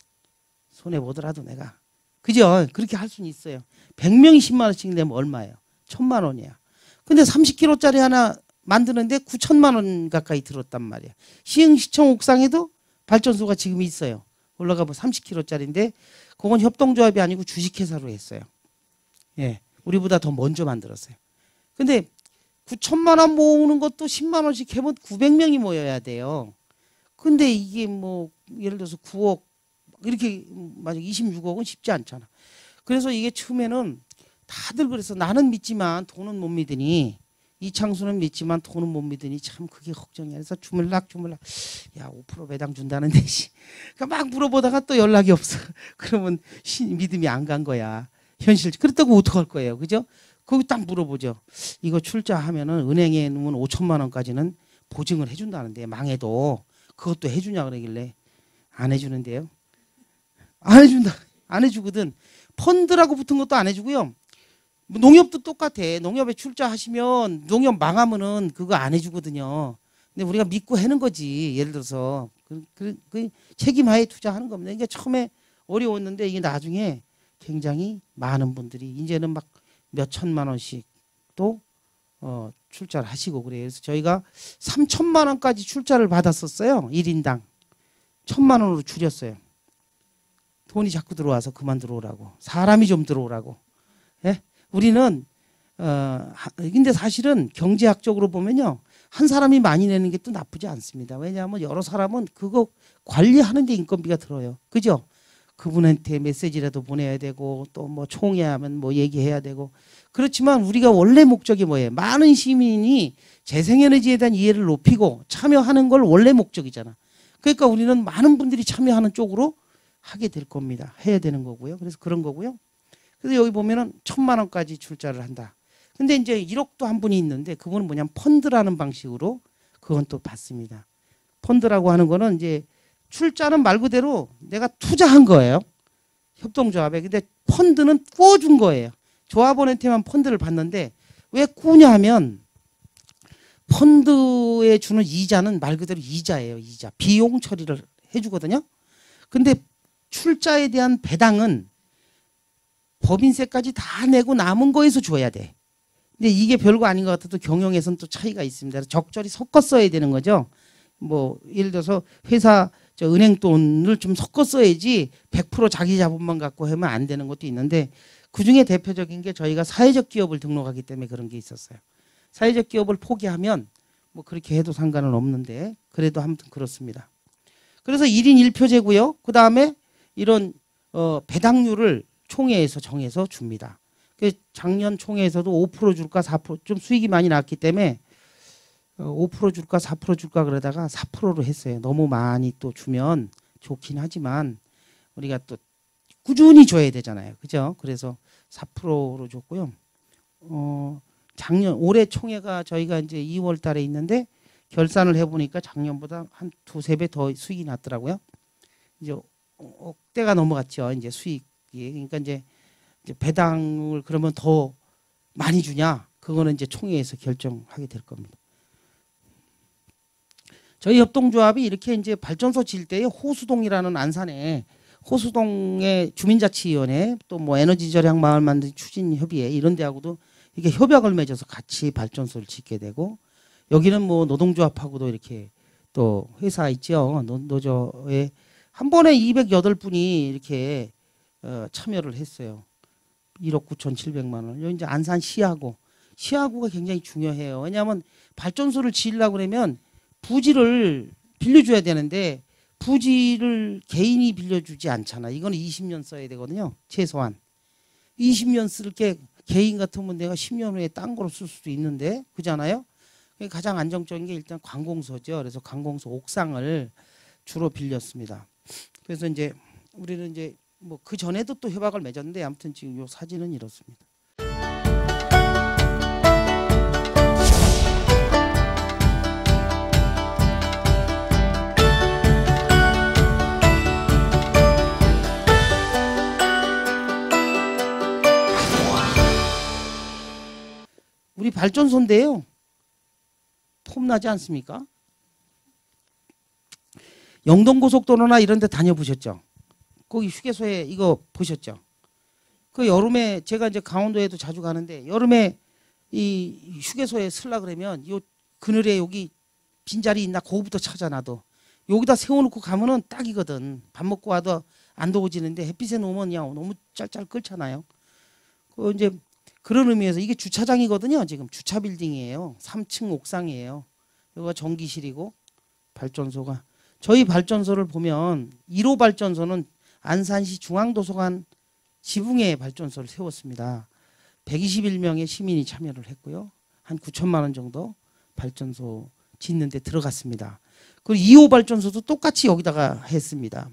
손해보더라도 내가 그죠? 그렇게 할 수는 있어요. 100명이 10만 원씩 내면 얼마예요? 1,000만 원이야. 근데 30kg짜리 하나 만드는데 9천만 원 가까이 들었단 말이야. 시흥시청 옥상에도 발전소가 지금 있어요. 올라가 뭐 30kg짜리인데 그건 협동조합이 아니고 주식회사로 했어요. 예, 우리보다 더 먼저 만들었어요. 근데 9천만 원 모으는 것도 10만 원씩 해면 900명이 모여야 돼요. 근데 이게 뭐 예를 들어서 9억 이렇게 만약 26억은 쉽지 않잖아. 그래서 이게 처음에는 다들 그래서 나는 믿지만 돈은 못 믿으니 이창수는 믿지만 돈은 못 믿으니 참 그게 걱정이야. 그래서 주물락 야 5% 배당 준다는데 그러니까 막 물어보다가 또 연락이 없어. 그러면 믿음이 안 간 거야. 현실. 그렇다고 어떡할 거예요. 그죠? 거기 딱 물어보죠. 이거 출자하면은 은행에 넣으면 5천만 원까지는 보증을 해준다는데 망해도 그것도 해주냐 그러길래 안 해주는데요. 안 해준다. 안 해주거든. 펀드라고 붙은 것도 안 해주고요. 농협도 똑같아. 농협에 출자하시면 농협 망하면은 그거 안 해주거든요. 근데 우리가 믿고 하는 거지. 예를 들어서 그 책임하에 투자하는 겁니다. 이게 처음에 어려웠는데 이게 나중에 굉장히 많은 분들이 이제는 막 몇 천만 원씩 또 출자를 하시고 그래요. 그래서 저희가 3천만 원까지 출자를 받았었어요. 1인당. 1,000만 원으로 줄였어요. 돈이 자꾸 들어와서 그만 들어오라고. 사람이 좀 들어오라고. 예? 우리는 근데 사실은 경제학적으로 보면요. 한 사람이 많이 내는 게 또 나쁘지 않습니다. 왜냐하면 여러 사람은 그거 관리하는 데 인건비가 들어요. 그죠? 그분한테 메시지라도 보내야 되고 또 뭐 총회하면 뭐 얘기해야 되고 그렇지만 우리가 원래 목적이 뭐예요? 많은 시민이 재생에너지에 대한 이해를 높이고 참여하는 걸 원래 목적이잖아. 그러니까 우리는 많은 분들이 참여하는 쪽으로 하게 될 겁니다. 해야 되는 거고요. 그래서 그런 거고요. 그래서 여기 보면은 1,000만 원까지 출자를 한다. 근데 이제 1억도 한 분이 있는데 그분은 뭐냐면 펀드라는 방식으로 그건 또 받습니다. 펀드라고 하는 거는 이제 출자는 말 그대로 내가 투자한 거예요. 협동조합에. 근데 펀드는 꾸어준 거예요. 조합원한테만 펀드를 받는데 왜 꾸냐 하면 펀드에 주는 이자는 말 그대로 이자예요. 이자. 비용 처리를 해주거든요. 근데 출자에 대한 배당은 법인세까지 다 내고 남은 거에서 줘야 돼. 근데 이게 별거 아닌 것 같아도 경영에서는 또 차이가 있습니다. 적절히 섞어 써야 되는 거죠. 뭐 예를 들어서 회사 은행 돈을 좀 섞어 써야지 100% 자기 자본만 갖고 하면 안 되는 것도 있는데 그중에 대표적인 게 저희가 사회적 기업을 등록하기 때문에 그런 게 있었어요. 사회적 기업을 포기하면 뭐 그렇게 해도 상관은 없는데 그래도 아무튼 그렇습니다. 그래서 1인 1표제고요. 그다음에 이런 배당률을 총회에서 정해서 줍니다. 작년 총회에서도 5% 줄까 4%좀 수익이 많이 났기 때문에 5% 줄까 4% 줄까 그러다가 4%로 했어요. 너무 많이 또 주면 좋긴 하지만 우리가 또 꾸준히 줘야 되잖아요. 그죠? 그래서 4%로 줬고요. 올해 총회가 저희가 이제 2월 달에 있는데 결산을 해보니까 작년보다 한 2~3배 더 수익이 났더라고요. 이제 억대가 넘어갔죠. 이제 수익이. 그러니까 이제 배당을 그러면 더 많이 주냐? 그거는 이제 총회에서 결정하게 될 겁니다. 저희 협동조합이 이렇게 이제 발전소 질 때에 호수동이라는 안산에 호수동의 주민자치위원회 또 뭐 에너지 절약 마을 만들기 추진협의회 이런 데하고도 이렇게 협약을 맺어서 같이 발전소를 짓게 되고 여기는 뭐 노동조합하고도 이렇게 또 회사 있죠. 노조에 한 번에 208분이 이렇게 참여를 했어요. 1억 9,700만 원. 여기 이제 안산 시하구가 굉장히 중요해요. 왜냐하면 발전소를 지으려고 그러면 부지를 빌려줘야 되는데 부지를 개인이 빌려주지 않잖아. 이거는 20년 써야 되거든요. 최소한. 20년 쓸 게 개인 같으면 내가 10년 후에 딴 거로 쓸 수도 있는데 그잖아요. 가장 안정적인 게 일단 관공서죠. 그래서 관공서 옥상을 주로 빌렸습니다. 그래서 이제 우리는 이제 뭐 그 전에도 또 협약을 맺었는데 아무튼 지금 요 사진은 이렇습니다. 우리 발전소인데요. 폼나지 않습니까? 영동고속도로나 이런 데 다녀보셨죠? 거기 휴게소에 이거 보셨죠? 그 여름에 제가 이제 강원도에도 자주 가는데 여름에 이 휴게소에 쓰려 그러면 요 그늘에 여기 빈자리 있나 그거부터 찾아놔도 여기다 세워놓고 가면은 딱이거든. 밥 먹고 와도 안 더워지는데 햇빛에 놓으면 그냥 너무 짤짤 끓잖아요. 그 이제 그런 의미에서 이게 주차장이거든요. 지금 주차 빌딩이에요. 3층 옥상이에요. 여기가 전기실이고 발전소가 저희 발전소를 보면 1호 발전소는 안산시 중앙도서관 지붕에 발전소를 세웠습니다. 121명의 시민이 참여를 했고요. 한 9천만 원 정도 발전소 짓는 데 들어갔습니다. 그리고 2호 발전소도 똑같이 여기다가 했습니다.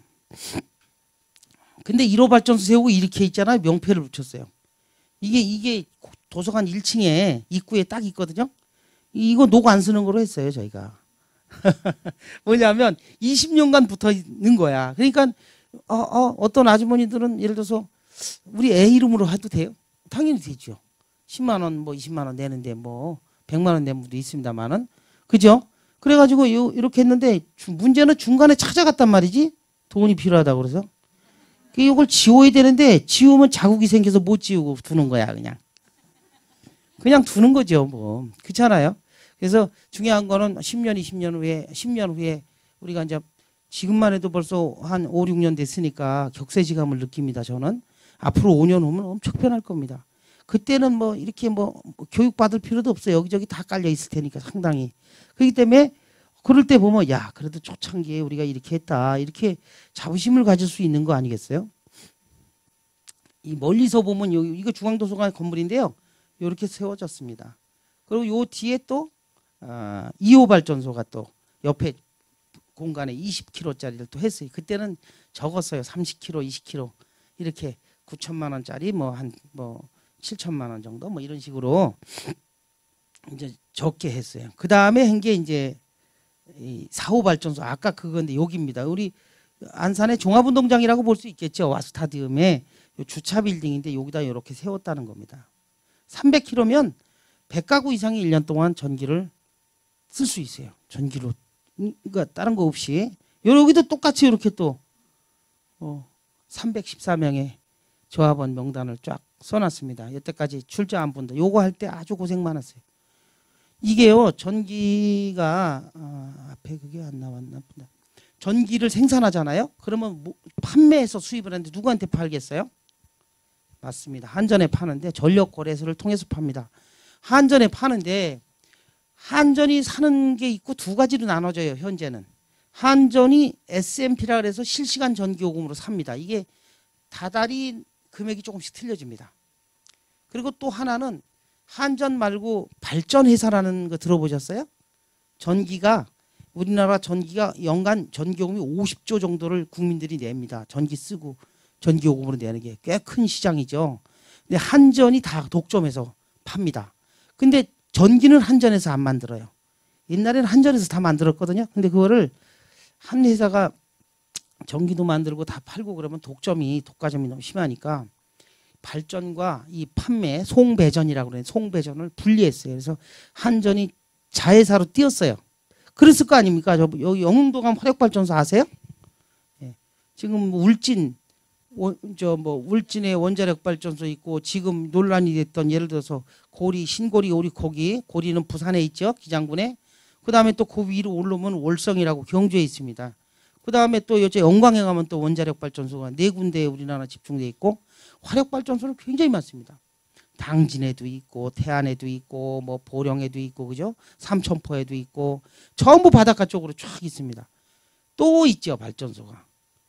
근데 1호 발전소 세우고 이렇게 있잖아요. 명패를 붙였어요. 이게 도서관 1층에 입구에 딱 있거든요. 이거 녹 안 쓰는 거로 했어요, 저희가. 뭐냐면 20년간 붙어 있는 거야. 그러니까 어떤 아주머니들은 예를 들어서 우리 애 이름으로 해도 돼요? 당연히 되죠. 10만 원, 뭐 20만 원 내는데 뭐 100만 원 내는 분도 있습니다만은. 그죠? 그래가지고 이렇게 했는데 문제는 중간에 찾아갔단 말이지. 돈이 필요하다고 그래서. 이걸 지워야 되는데 지우면 자국이 생겨서 못 지우고 두는 거야 그냥 두는 거죠 뭐 그렇잖아요. 그래서 중요한 거는 10년 후에 우리가 이제 지금만 해도 벌써 한 5, 6년 됐으니까 격세지감을 느낍니다. 저는 앞으로 5년 후면 엄청 변할 겁니다. 그때는 뭐 이렇게 뭐 교육받을 필요도 없어요. 여기저기 다 깔려 있을 테니까 상당히. 그렇기 때문에 그럴 때 보면 야 그래도 초창기에 우리가 이렇게 했다 이렇게 자부심을 가질 수 있는 거 아니겠어요? 이 멀리서 보면 이거 중앙도서관 건물인데요. 이렇게 세워졌습니다. 그리고 요 뒤에 또 2호 발전소가 또 옆에 공간에 20kg짜리를 또 했어요. 그때는 적었어요. 30kg, 20kg 이렇게 9천만 원짜리 뭐 한 뭐 7천만 원 정도 뭐 이런 식으로 이제 적게 했어요. 그 다음에 한 게 이제 이 4호 발전소 아까 그건데 여기입니다. 우리 안산의 종합운동장이라고 볼 수 있겠죠. 와스타디움에 주차 빌딩인데 여기다 이렇게 세웠다는 겁니다. 300km면 100가구 이상이 1년 동안 전기를 쓸 수 있어요. 전기로. 그러니까 다른 거 없이. 여기도 똑같이 이렇게 또 314명의 조합원 명단을 쫙 써놨습니다. 여태까지 출자한 분들. 요거 할 때 아주 고생 많았어요. 이게요. 전기가 앞에 그게 안 나왔나 보다. 전기를 생산하잖아요. 그러면 판매해서 수입을 하는데 누구한테 팔겠어요? 맞습니다. 한전에 파는데 전력거래소를 통해서 팝니다. 한전에 파는데 한전이 사는 게 있고 두 가지로 나눠져요. 현재는. 한전이 SMP라 그래서 실시간 전기요금으로 삽니다. 이게 다달이 금액이 조금씩 틀려집니다. 그리고 또 하나는 한전 말고 발전회사라는 거 들어보셨어요? 우리나라 전기가 연간 전기요금이 50조 정도를 국민들이 냅니다. 전기 쓰고 전기요금으로 내는 게 꽤 큰 시장이죠. 근데 한전이 다 독점해서 팝니다. 근데 전기는 한전에서 안 만들어요. 옛날에는 한전에서 다 만들었거든요. 근데 그거를 한 회사가 전기도 만들고 다 팔고 그러면 독과점이 너무 심하니까 발전과 이 판매 송배전이라고 그래요. 송배전을 분리했어요. 그래서 한전이 자회사로 띄었어요. 그랬을 거 아닙니까? 여기 영흥도감 화력발전소 아세요? 예. 지금 울진에 원자력 발전소 있고 지금 논란이 됐던 예를 들어서 신고리 오리코기 고리는 부산에 있죠. 기장군에. 그다음에 또 그 위로 올라오면 월성이라고 경주에 있습니다. 그다음에 또 여제 영광에 가면 또 원자력 발전소가 4군데에 우리나라 집중돼 있고 화력 발전소는 굉장히 많습니다. 당진에도 있고 태안에도 있고 뭐 보령에도 있고 그죠? 삼천포에도 있고 전부 바닷가 쪽으로 쫙 있습니다. 또 있죠 발전소가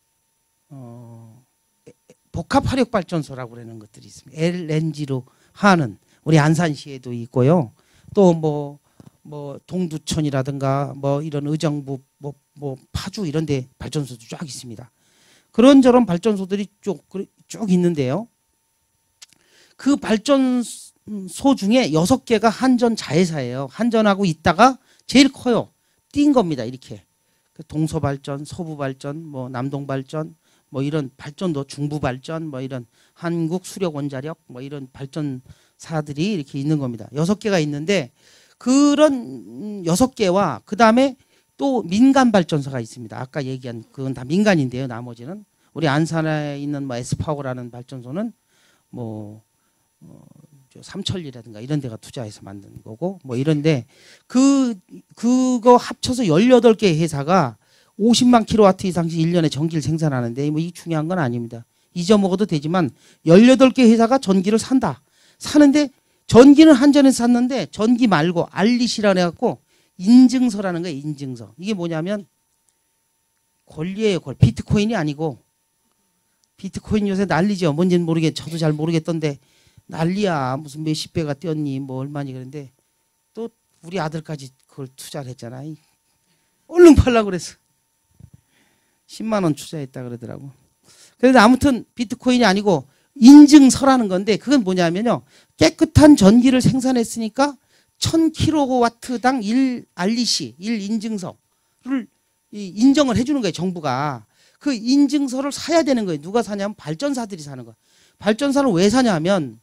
복합 화력 발전소라고 그러는 것들이 있습니다. LNG로 하는 우리 안산시에도 있고요. 또 뭐 뭐 동두천이라든가 뭐 이런 의정부 뭐 파주 이런 데 발전소도 쫙 있습니다. 그런저런 발전소들이 쭉 있는데요. 그 발전소 중에 6개가 한전 자회사예요. 한전하고 있다가 제일 커요. 뛴 겁니다. 이렇게. 동서발전, 서부발전, 뭐 남동발전, 뭐 이런 발전도 중부발전, 뭐 이런 한국수력원자력, 뭐 이런 발전사들이 이렇게 있는 겁니다. 6개가 있는데 그런 6개와 그 다음에 또 민간 발전소가 있습니다. 아까 얘기한 그건 다 민간인데요. 나머지는 우리 안산에 있는 뭐 S파워라는 발전소는 뭐 삼천리라든가 이런 데가 투자해서 만든 거고 뭐 이런데 그거 합쳐서 18개 회사가 50만 킬로와트 이상씩 1년에 전기를 생산하는데 뭐 이 중요한 건 아닙니다. 잊어먹어도 되지만 18개 회사가 전기를 사는데 전기는 한전에서 샀는데 전기 말고 알리시라 해갖고 인증서라는 거예요. 인증서. 이게 뭐냐면 권리예요. 비트코인이 아니고 비트코인 요새 난리죠. 뭔지는 저도 잘 모르겠던데 난리야. 무슨 몇십 배가 뛰었니 뭐 얼마니 그런데 또 우리 아들까지 그걸 투자를 했잖아. 얼른 팔라고 그랬어. 10만 원 투자했다 그러더라고. 그래서 아무튼 비트코인이 아니고 인증서라는 건데 그건 뭐냐면요. 깨끗한 전기를 생산했으니까 1000kW당 1 알리시 1 인증서를 인정을 해주는 거예요. 정부가. 그 인증서를 사야 되는 거예요. 누가 사냐면 발전사들이 사는 거예요. 발전사를 왜 사냐면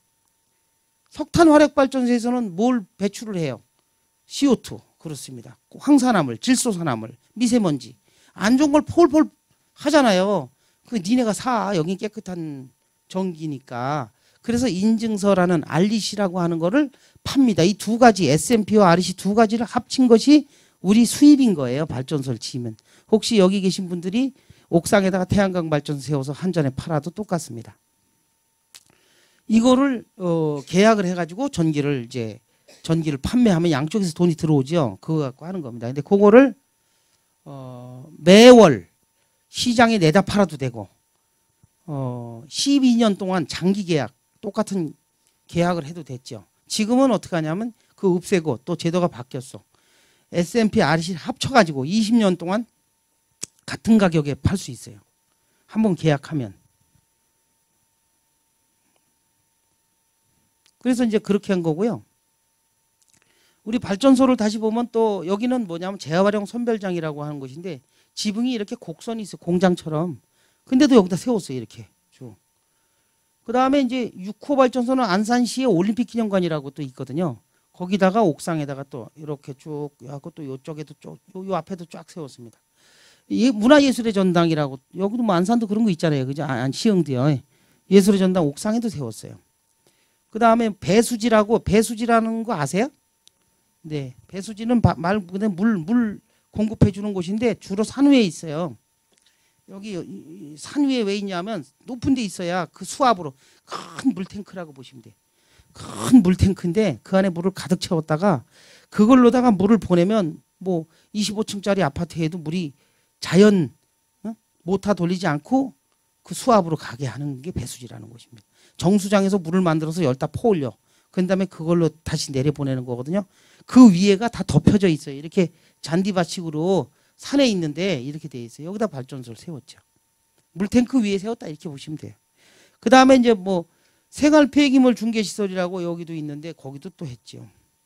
석탄화력발전소에서는 뭘 배출을 해요? CO2 그렇습니다. 황산화물, 질소산화물, 미세먼지 안 좋은 걸 폴폴 하잖아요. 그 니네가 사. 여긴 깨끗한 전기니까. 그래서 인증서라는 REC라고 하는 거를 팝니다. 이 두 가지 S&P와 REC 두 가지를 합친 것이 우리 수입인 거예요. 발전소를 지으면. 혹시 여기 계신 분들이 옥상에다가 태양광 발전소 세워서 한전에 팔아도 똑같습니다. 이거를 계약을 해가지고 전기를 판매하면 양쪽에서 돈이 들어오죠. 그거 갖고 하는 겁니다. 근데 그거를 매월 시장에 내다 팔아도 되고 12년 동안 장기 계약 똑같은 계약을 해도 됐죠. 지금은 어떻게 하냐면 그 없애고 또 제도가 바뀌었어. S&P REC 합쳐가지고 20년 동안 같은 가격에 팔 수 있어요. 한번 계약하면. 그래서 이제 그렇게 한 거고요. 우리 발전소를 다시 보면 또 여기는 뭐냐면 재활용 선별장이라고 하는 곳인데 지붕이 이렇게 곡선이 있어요. 공장처럼. 근데도 여기다 세웠어요. 이렇게 쭉. 그 다음에 이제 6호 발전소는 안산시의 올림픽 기념관이라고 또 있거든요. 거기다가 옥상에다가 또 이렇게 쭉 하고 또 이쪽에도 쭉, 요 앞에도 쫙 세웠습니다. 이 문화예술의 전당이라고 여기도 뭐 안산도 그런 거 있잖아요. 그죠? 시흥도요. 예술의 전당 옥상에도 세웠어요. 그 다음에 배수지라는 거 아세요? 네, 배수지는 말 그대로 물 공급해 주는 곳인데 주로 산 위에 있어요. 여기 산 위에 왜 있냐면 높은 데 있어야 그 수압으로 큰 물탱크라고 보시면 돼요. 큰 물탱크인데 그 안에 물을 가득 채웠다가 그걸로다가 물을 보내면 뭐 25층짜리 아파트에도 물이 자연 모터 돌리지 않고 그 수압으로 가게 하는 게 배수지라는 곳입니다. 정수장에서 물을 만들어서 열다 퍼올려. 그 다음에 그걸로 다시 내려보내는 거거든요. 그 위에가 다 덮여져 있어요. 이렇게 잔디밭식으로 산에 있는데 이렇게 돼 있어요. 여기다 발전소를 세웠죠. 물탱크 위에 세웠다 이렇게 보시면 돼요. 그 다음에 이제 뭐 생활 폐기물 중개시설이라고 여기도 있는데 거기도 또 했죠.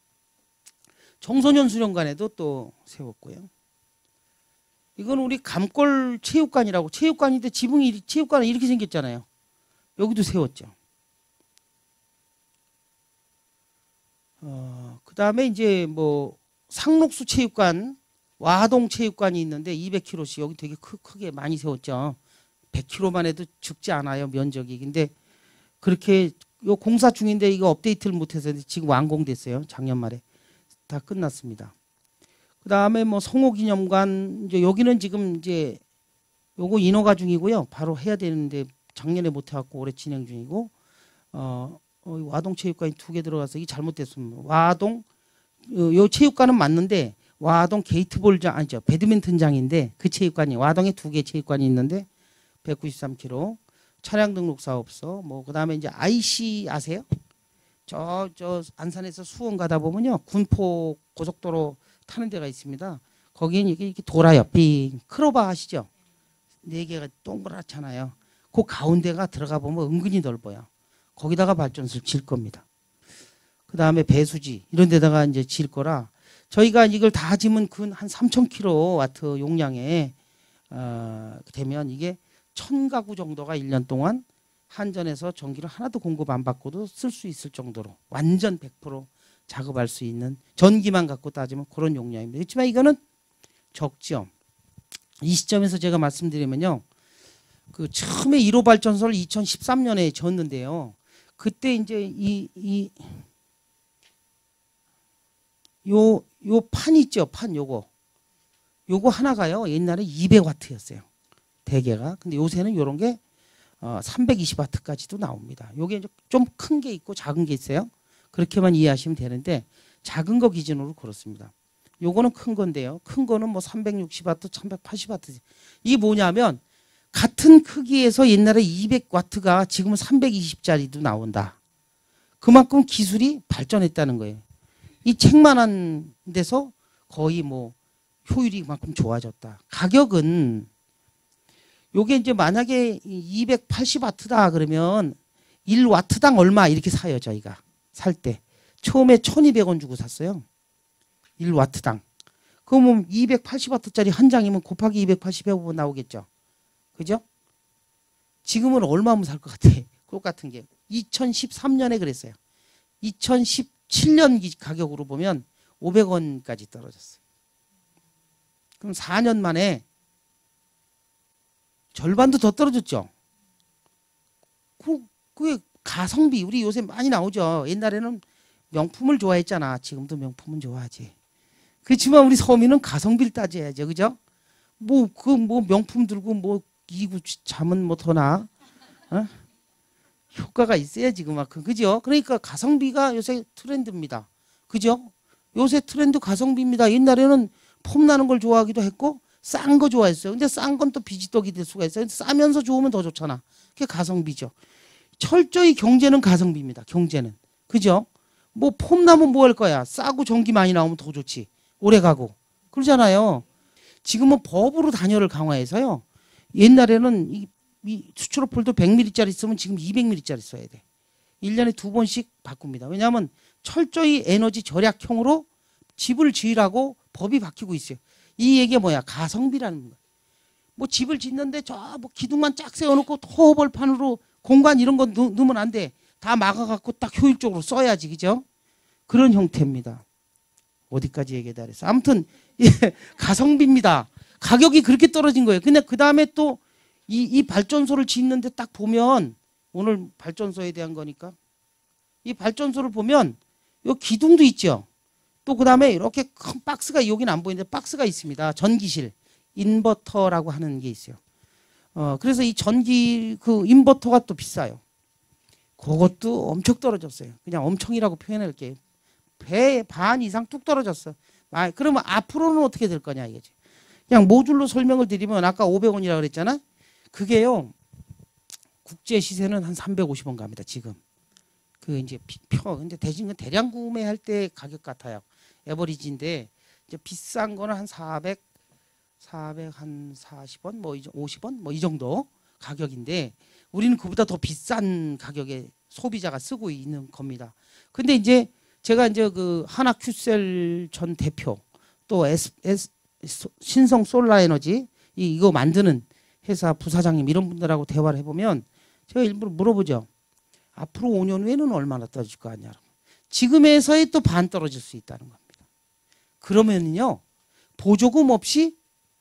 청소년 수련관에도 또 세웠고요. 이건 우리 감골 체육관이라고 체육관인데 지붕이 체육관은 이렇게 생겼잖아요. 여기도 세웠죠. 그 다음에 이제 뭐 상록수 체육관, 와동 체육관이 있는데 200km씩 여기 되게 크게 많이 세웠죠. 100km만 해도 적지 않아요 면적이. 근데 그렇게 요 공사 중인데 이거 업데이트를 못해서 지금 완공됐어요. 작년 말에 다 끝났습니다. 그 다음에 뭐 성호기념관 이제 여기는 지금 이제 요거 인허가 중이고요. 바로 해야 되는데 작년에 못해갖고 올해 진행 중이고 와동 체육관이 2개 들어가서 이게 잘못됐습니다. 와동 요 체육관은 맞는데 와동 게이트볼장 아니죠 배드민턴장인데 그 체육관이 와동에 2개 체육관이 있는데 193km 차량 등록 사업소 뭐 그다음에 이제 IC 아세요? 저 안산에서 수원 가다 보면요. 군포 고속도로 타는 데가 있습니다. 거기는 이게 돌아요. 빙. 크로바 아시죠? 네 개가 동그랗잖아요. 그 가운데가 들어가 보면 은근히 넓어요. 거기다가 발전소를 질 겁니다. 그 다음에 배수지 이런 데다가 이제 질 거라 저희가 이걸 다 지면 한 3,000kW 용량에 되면 이게 1,000가구 정도가 1년 동안 한전에서 전기를 하나도 공급 안 받고도 쓸 수 있을 정도로 완전 100% 작업할 수 있는 전기만 갖고 따지면 그런 용량입니다. 그렇지만 이거는 적죠. 이 시점에서 제가 말씀드리면요. 그 처음에 1호 발전소를 2013년에 졌는데요. 그때 이제 요 판 있죠. 판 요거 하나가요. 옛날에 200W였어요. 대개가. 근데 요새는 요런 게 320W까지도 나옵니다. 요게 좀 큰 게 있고 작은 게 있어요. 그렇게만 이해하시면 되는데 작은 거 기준으로 그렇습니다. 요거는 큰 건데요. 큰 거는 뭐 360W, 1180W. 이게 뭐냐면 같은 크기에서 옛날에 200W가 지금은 320짜리도 나온다. 그만큼 기술이 발전했다는 거예요. 이 책만한 데서 거의 뭐 효율이 그만큼 좋아졌다. 가격은 요게 이제 만약에 280W다 그러면 1W당 얼마 이렇게 사요. 저희가 살 때. 처음에 1,200원 주고 샀어요. 1W당. 그러면 280W짜리 한 장이면 곱하기 280 해보면 나오겠죠. 그죠? 지금은 얼마면 살 것 같아? 똑같은 게. 2013년에 그랬어요. 2017년 가격으로 보면 500원까지 떨어졌어요. 그럼 4년 만에 절반도 더 떨어졌죠. 그게 가성비 우리 요새 많이 나오죠. 옛날에는 명품을 좋아했잖아. 지금도 명품은 좋아하지. 그렇지만 우리 서민은 가성비를 따져야죠. 그죠? 뭐 명품 들고 뭐 이구 잠은 뭐 더 나? 어? 효과가 있어야지 그만큼. 그죠? 그러니까 가성비가 요새 트렌드입니다. 그죠? 요새 트렌드 가성비입니다. 옛날에는 폼 나는 걸 좋아하기도 했고 싼 거 좋아했어요. 근데 싼 건 또 비지떡이 될 수가 있어요. 싸면서 좋으면 더 좋잖아. 그게 가성비죠. 철저히 경제는 가성비입니다. 경제는. 그죠? 뭐 폼 나면 뭐 할 거야. 싸고 전기 많이 나오면 더 좋지. 오래 가고. 그러잖아요. 지금은 법으로 단열을 강화해서요. 옛날에는 이 수출호폴도 100ml짜리 쓰면 지금 200ml짜리 써야 돼. 1년에 2번씩 바꿉니다. 왜냐하면 철저히 에너지 절약형으로 집을 지으라고 법이 바뀌고 있어요. 이 얘기가 뭐야? 가성비라는 거야. 뭐 집을 짓는데 저 뭐 기둥만 쫙 세워놓고 토벌판으로 공간 이런 거 넣으면 안 돼. 다 막아갖고 딱 효율적으로 써야지. 그죠? 그런 형태입니다. 어디까지 얘기해야 됐어? 아무튼 예, 가성비입니다. 가격이 그렇게 떨어진 거예요. 근데 그 다음에 또 이 발전소를 짓는데 딱 보면 오늘 발전소에 대한 거니까 이 발전소를 보면 요 기둥도 있죠. 또 그 다음에 이렇게 큰 박스가 여기는 안 보이는데 박스가 있습니다. 전기실 인버터라고 하는 게 있어요. 그래서 이 전기 그 인버터가 또 비싸요. 그것도 엄청 떨어졌어요. 그냥 엄청이라고 표현할게요. 배 반 이상 뚝 떨어졌어. 그러면 앞으로는 어떻게 될 거냐 이거지. 그냥 모듈로 설명을 드리면 아까 500원이라고 그랬잖아. 그게요. 국제 시세는 한 350원 갑니다. 지금. 그 이제 근데 대신 대량 구매할 때 가격 같아요. 에버리지인데 이제 비싼 거는 한 400 한 40원 뭐 50원 뭐 이 정도 가격인데 우리는 그보다 더 비싼 가격에 소비자가 쓰고 있는 겁니다. 근데 이제 제가 이제 그 하나큐셀 전 대표 또 신성 솔라에너지 이거 만드는 회사 부사장님 이런 분들하고 대화를 해보면 제가 일부러 물어보죠. 앞으로 5년 후에는 얼마나 떨어질 거 아니냐. 지금에서의 또 반 떨어질 수 있다는 겁니다. 그러면요 보조금 없이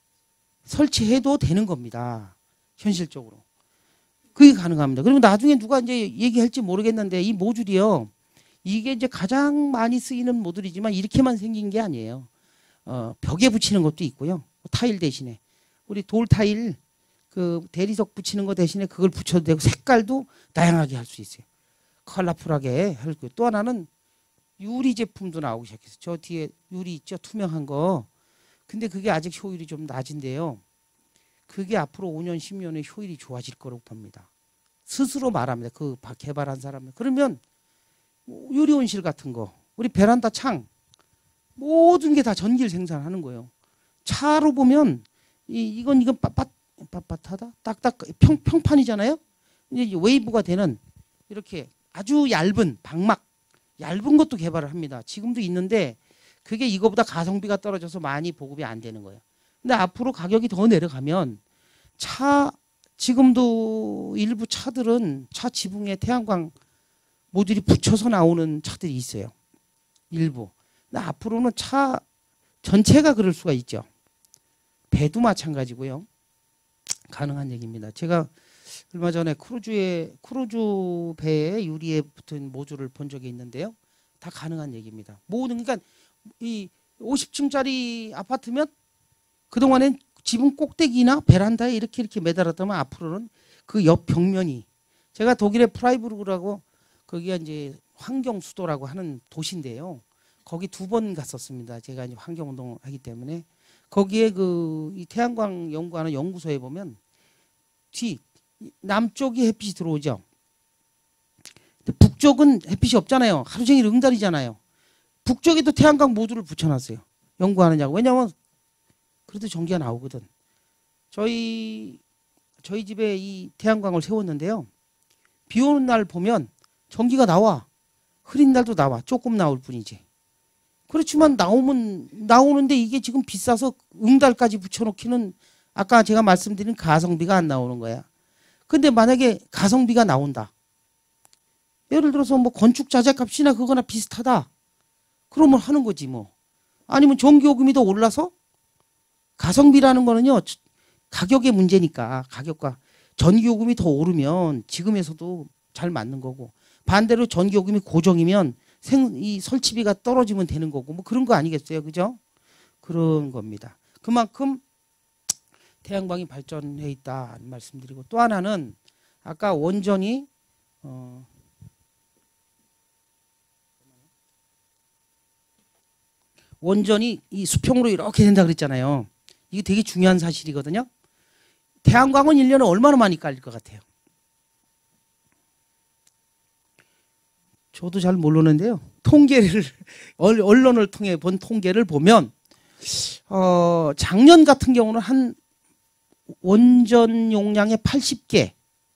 설치해도 되는 겁니다. 현실적으로. 그게 가능합니다. 그리고 나중에 누가 이제 얘기할지 모르겠는데 이 모듈이요. 이게 이제 가장 많이 쓰이는 모듈이지만 이렇게만 생긴 게 아니에요. 벽에 붙이는 것도 있고요. 타일 대신에 우리 돌 타일 그 대리석 붙이는 거 대신에 그걸 붙여도 되고 색깔도 다양하게 할 수 있어요. 컬러풀하게 할 거예요. 또 하나는 유리 제품도 나오기 시작했어요. 저 뒤에 유리 있죠? 투명한 거. 근데 그게 아직 효율이 좀 낮은데요. 그게 앞으로 5년, 10년에 효율이 좋아질 거라고 봅니다. 스스로 말합니다. 그 개발한 사람은. 그러면 요리온실 같은 거, 우리 베란다 창 모든 게 다 전기를 생산하는 거예요. 차로 보면 이건 빳빳하다, 딱딱 평판이잖아요. 이제 웨이브가 되는 이렇게 아주 얇은 방막, 얇은 것도 개발을 합니다. 지금도 있는데 그게 이거보다 가성비가 떨어져서 많이 보급이 안 되는 거예요. 근데 앞으로 가격이 더 내려가면 지금도 일부 차들은 차 지붕에 태양광 모듈이 붙여서 나오는 차들이 있어요. 일부. 근데 앞으로는 차 전체가 그럴 수가 있죠. 배도 마찬가지고요. 가능한 얘기입니다. 제가 얼마 전에 크루즈 배에 유리에 붙은 모듈을 본 적이 있는데요. 다 가능한 얘기입니다. 모든, 그러니까 이 50층짜리 아파트면 그동안엔 지붕 꼭대기나 베란다에 이렇게 매달았다면 앞으로는 그 옆 벽면이, 제가 독일의 프라이부르크라고 거기가 이제 환경 수도라고 하는 도시인데요. 거기 2번 갔었습니다. 제가 이제 환경 운동을 하기 때문에 거기에 이 태양광 연구하는 연구소에 보면 남쪽이 햇빛이 들어오죠. 근데 북쪽은 햇빛이 없잖아요. 하루 종일 응달이잖아요. 북쪽에도 태양광 모듈을 붙여놨어요. 연구하느냐고. 왜냐하면 그래도 전기가 나오거든. 저희 집에 이 태양광을 세웠는데요. 비 오는 날 보면 전기가 나와. 흐린 날도 나와. 조금 나올 뿐이지. 그렇지만 나오는데 이게 지금 비싸서 응달까지 붙여놓기는 아까 제가 말씀드린 가성비가 안 나오는 거야. 근데 만약에 가성비가 나온다. 예를 들어서 뭐 건축 자재값이나 그거나 비슷하다. 그러면 하는 거지 뭐. 아니면 전기요금이 더 올라서 가성비라는 거는요. 가격의 문제니까 가격과 전기요금이 더 오르면 지금에서도 잘 맞는 거고, 반대로 전기요금이 고정이면 이 설치비가 떨어지면 되는 거고, 뭐 그런 거 아니겠어요, 그죠? 그런 겁니다. 그만큼 태양광이 발전해 있다 말씀드리고, 또 하나는 아까 원전이 이 수평으로 이렇게 된다 그랬잖아요. 이게 되게 중요한 사실이거든요. 태양광은 1년에 얼마나 많이 깔릴 것 같아요? 저도 잘 모르는데요. 통계를 언론을 통해 본 통계를 보면 작년 같은 경우는 한 원전 용량의 80개,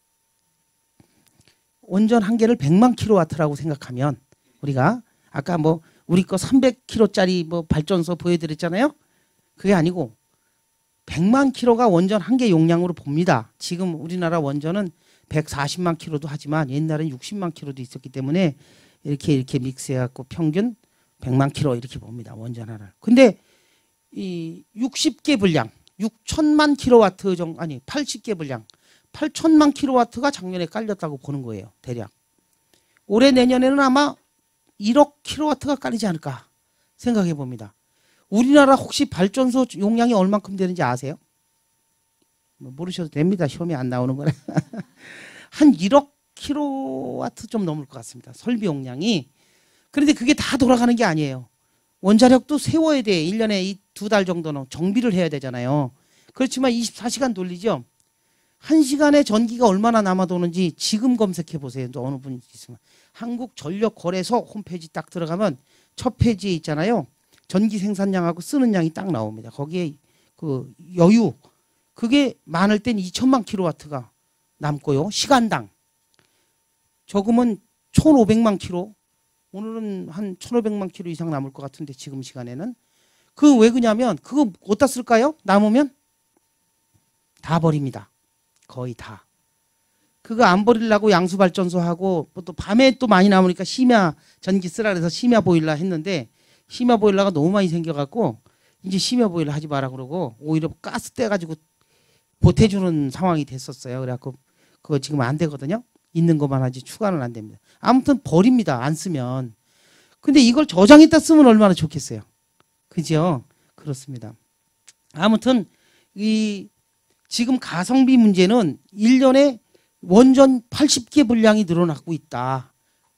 원전 한 개를 100만 킬로와트라고 생각하면, 우리가 아까 뭐 우리 거 300kW짜리 뭐 발전소 보여드렸잖아요. 그게 아니고 100만 킬로가 원전 한 개 용량으로 봅니다. 지금 우리나라 원전은 140만 킬로도 하지만 옛날엔 60만 킬로도 있었기 때문에 이렇게 믹스해갖고 평균 100만 킬로 이렇게 봅니다. 원전 하나를. 근데 이 60개 분량, 6천만 킬로와트 정도, 아니 80개 분량, 8천만 킬로와트가 작년에 깔렸다고 보는 거예요. 대략. 올해 내년에는 아마 1억 킬로와트가 깔리지 않을까 생각해 봅니다. 우리나라 혹시 발전소 용량이 얼만큼 되는지 아세요? 모르셔도 됩니다. 시험에 안 나오는 거라. 한 1억 킬로와트 좀 넘을 것 같습니다. 설비 용량이. 그런데 그게 다 돌아가는 게 아니에요. 원자력도 세워야 돼. 1년에 2달 정도는 정비를 해야 되잖아요. 그렇지만 24시간 돌리죠. 1시간에 전기가 얼마나 남아 도는지 지금 검색해 보세요. 또 어느 분이 있으면. 한국전력거래소 홈페이지 딱 들어가면 첫 페이지에 있잖아요. 전기 생산량하고 쓰는 양이 딱 나옵니다. 거기에 그 여유, 그게 많을 땐 2천만 킬로와트가 남고요. 시간당. 적으면 1,500만 킬로. 오늘은 한 1,500만 킬로 이상 남을 것 같은데 지금 시간에는. 그 왜 그러냐면 그거 어디다 쓸까요? 남으면 다 버립니다. 거의 다. 그거 안 버리려고 양수발전소하고 또 밤에 또 많이 남으니까 심야 전기 쓰라 그래서 심야 보일러 했는데, 심야 보일러가 너무 많이 생겨갖고 이제 심야 보일러 하지 마라 그러고 오히려 가스 떼가지고 보태주는 상황이 됐었어요. 그래갖고 그거 지금 안 되거든요. 있는 것만 하지 추가는 안 됩니다. 아무튼 버립니다. 안 쓰면. 근데 이걸 저장했다 쓰면 얼마나 좋겠어요. 그죠? 그렇습니다. 아무튼 지금 가성비 문제는 1년에 원전 80개 분량이 늘어나고 있다.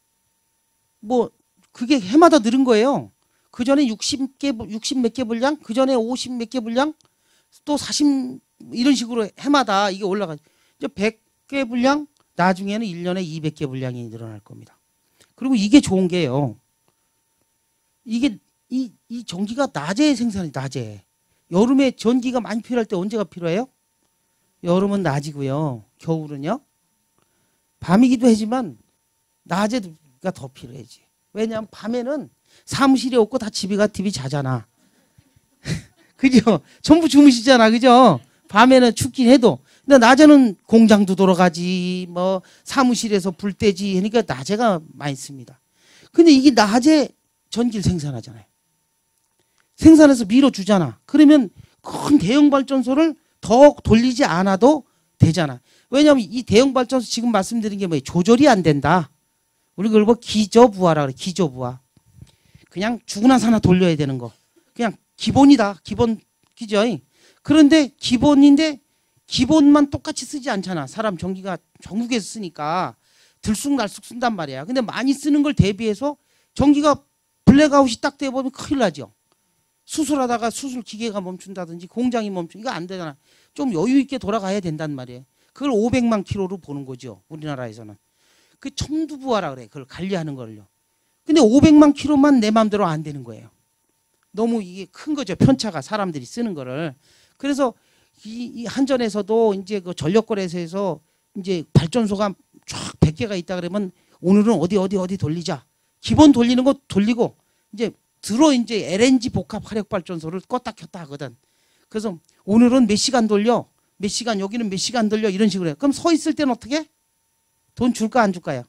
뭐 그게 해마다 늘은 거예요. 그 전에 60 몇 개 분량, 그 전에 50 몇 개 분량, 또 40 이런 식으로 해마다 이게 올라가. 이제 100개 분량, 나중에는 1년에 200개 분량이 늘어날 겁니다. 그리고 이게 좋은 게요. 이게 이 전기가 낮에 생산이 낮에. 여름에 전기가 많이 필요할 때 언제가 필요해요? 여름은 낮이고요. 겨울은요? 밤이기도 하지만 낮에가 더 필요하지. 왜냐하면 밤에는 사무실에 없고 다 집에 가 TV 자잖아. 그죠? 전부 주무시잖아. 그죠? 밤에는 춥긴 해도. 근데 낮에는 공장도 돌아가지, 뭐 사무실에서 불 떼지 하니까 낮에가 많이 씁니다. 근데 이게 낮에 전기를 생산하잖아요. 생산해서 밀어주잖아. 그러면 큰 대형 발전소를 더 돌리지 않아도 되잖아. 왜냐하면 이 대형 발전소 지금 말씀드린 게 뭐예요? 조절이 안 된다. 우리 그걸 뭐 기저부하라 그래. 기저부하. 그냥 죽으나 사나 돌려야 되는 거. 그냥 기본이다. 기본 기죠. 그런데 기본인데 기본만 똑같이 쓰지 않잖아. 사람 전기가 전국에서 쓰니까 들쑥날쑥 쓴단 말이야. 근데 많이 쓰는 걸 대비해서 전기가 블랙아웃이 딱 돼버리면 큰일 나죠. 수술하다가 수술 기계가 멈춘다든지 공장이 이거 안 되잖아. 좀 여유 있게 돌아가야 된단 말이에요. 그걸 500만 킬로로 보는 거죠. 우리나라에서는. 그 청두부하라 그래. 그걸 관리하는 걸요. 근데 500만 킬로만 내 마음대로 안 되는 거예요. 너무 이게 큰 거죠. 편차가 사람들이 쓰는 거를. 그래서 이 한전에서도 이제 그 전력거래소에서 이제 발전소가 쫙 100개가 있다 그러면 오늘은 어디 돌리자. 기본 돌리는 거 돌리고 이제 이제 LNG 복합 화력 발전소를 껐다 켰다 하거든. 그래서 오늘은 몇 시간 돌려. 몇 시간 여기는 몇 시간 돌려 이런 식으로 해. 그럼 서 있을 때는 어떻게? 돈 줄까 안 줄까요?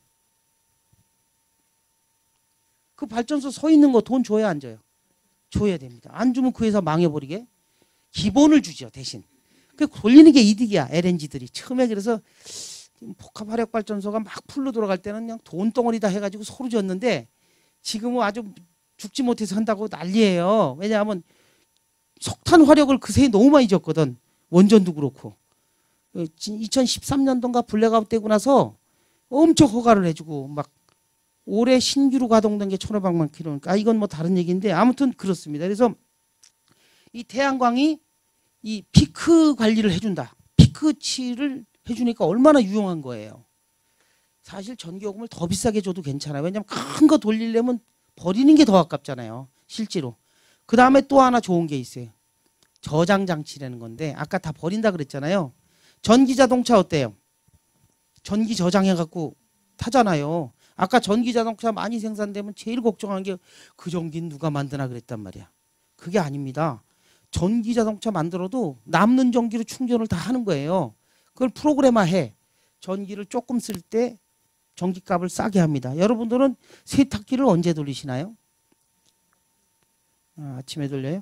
그 발전소 서 있는 거 돈 줘야 안 줘요? 줘야 됩니다. 안 주면 그 회사 망해버리게. 기본을 주죠 대신. 그 돌리는 게 이득이야 LNG들이. 처음에 그래서 복합 화력 발전소가 막 풀로 돌아갈 때는 그냥 돈덩어리다 해가지고 소리 졌는데 지금은 아주 죽지 못해서 한다고 난리예요. 왜냐하면 석탄 화력을 그새 너무 많이 줬거든. 원전도 그렇고. 2013년도인가 블랙아웃 되고 나서 엄청 허가를 해주고 막 올해 신규로 가동된 게 1,500만 킬로니까 이건 뭐 다른 얘기인데 아무튼 그렇습니다. 그래서 이 태양광이 이 피크 관리를 해준다. 피크치를 해주니까 얼마나 유용한 거예요. 사실 전기요금을 더 비싸게 줘도 괜찮아요. 왜냐하면 큰 거 돌리려면 버리는 게 더 아깝잖아요. 실제로. 그 다음에 또 하나 좋은 게 있어요. 저장 장치라는 건데 아까 다 버린다 그랬잖아요. 전기 자동차 어때요? 전기 저장해갖고 타잖아요. 아까 전기 자동차 많이 생산되면 제일 걱정하는 게 그 전기는 누가 만드나 그랬단 말이야. 그게 아닙니다. 전기 자동차 만들어도 남는 전기로 충전을 다 하는 거예요. 그걸 프로그래머해. 전기를 조금 쓸 때 전기값을 싸게 합니다. 여러분들은 세탁기를 언제 돌리시나요? 아침에 돌려요?